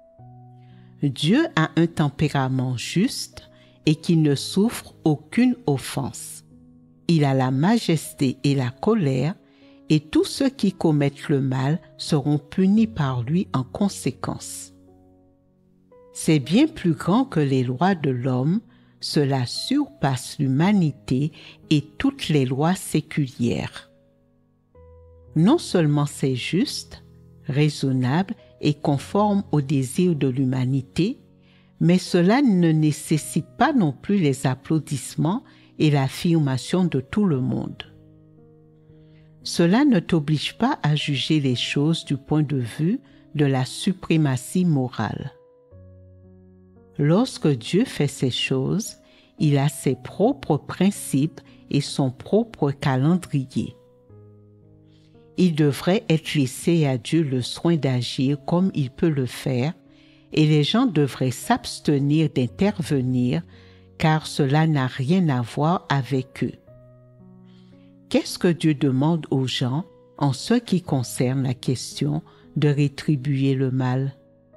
Dieu a un tempérament juste et qui ne souffre aucune offense. Il a la majesté et la colère, et tous ceux qui commettent le mal seront punis par lui en conséquence. C'est bien plus grand que les lois de l'homme, cela surpasse l'humanité et toutes les lois séculières. Non seulement c'est juste, raisonnable et conforme aux désirs de l'humanité, mais cela ne nécessite pas non plus les applaudissements et l'affirmation de tout le monde. Cela ne t'oblige pas à juger les choses du point de vue de la suprématie morale. Lorsque Dieu fait ces choses, il a ses propres principes et son propre calendrier. Il devrait être laissé à Dieu le soin d'agir comme il peut le faire, et les gens devraient s'abstenir d'intervenir, car cela n'a rien à voir avec eux. Qu'est-ce que Dieu demande aux gens en ce qui concerne la question de rétribuer le mal?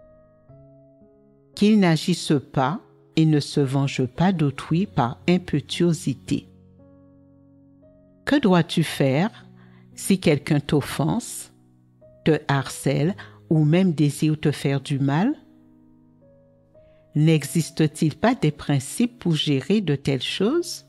Qu'ils n'agissent pas et ne se vengent pas d'autrui par impétuosité. Que dois-tu faire si quelqu'un t'offense, te harcèle ou même désire te faire du mal? N'existe-t-il pas des principes pour gérer de telles choses?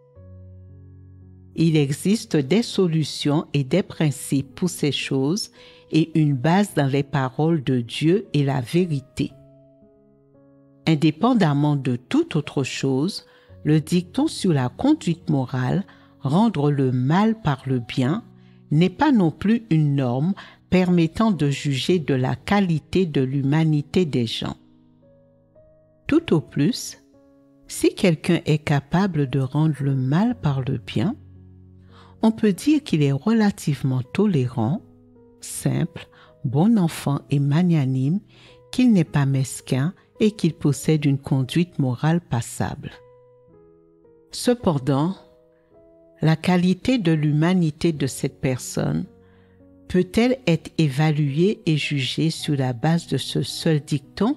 Il existe des solutions et des principes pour ces choses et une base dans les paroles de Dieu et la vérité. Indépendamment de toute autre chose, le dicton sur la conduite morale, rendre le mal par le bien, n'est pas non plus une norme permettant de juger de la qualité de l'humanité des gens. Tout au plus, si quelqu'un est capable de rendre le mal par le bien, on peut dire qu'il est relativement tolérant, simple, bon enfant et magnanime, qu'il n'est pas mesquin et qu'il possède une conduite morale passable. Cependant, la qualité de l'humanité de cette personne peut-elle être évaluée et jugée sur la base de ce seul dicton?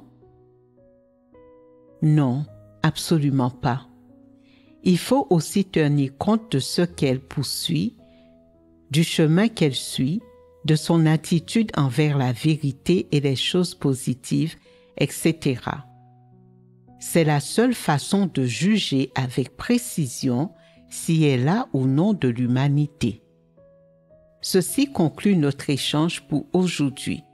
Non, absolument pas. Il faut aussi tenir compte de ce qu'elle poursuit, du chemin qu'elle suit, de son attitude envers la vérité et les choses positives, et cetera. C'est la seule façon de juger avec précision si elle a ou non de l'humanité. Ceci conclut notre échange pour aujourd'hui.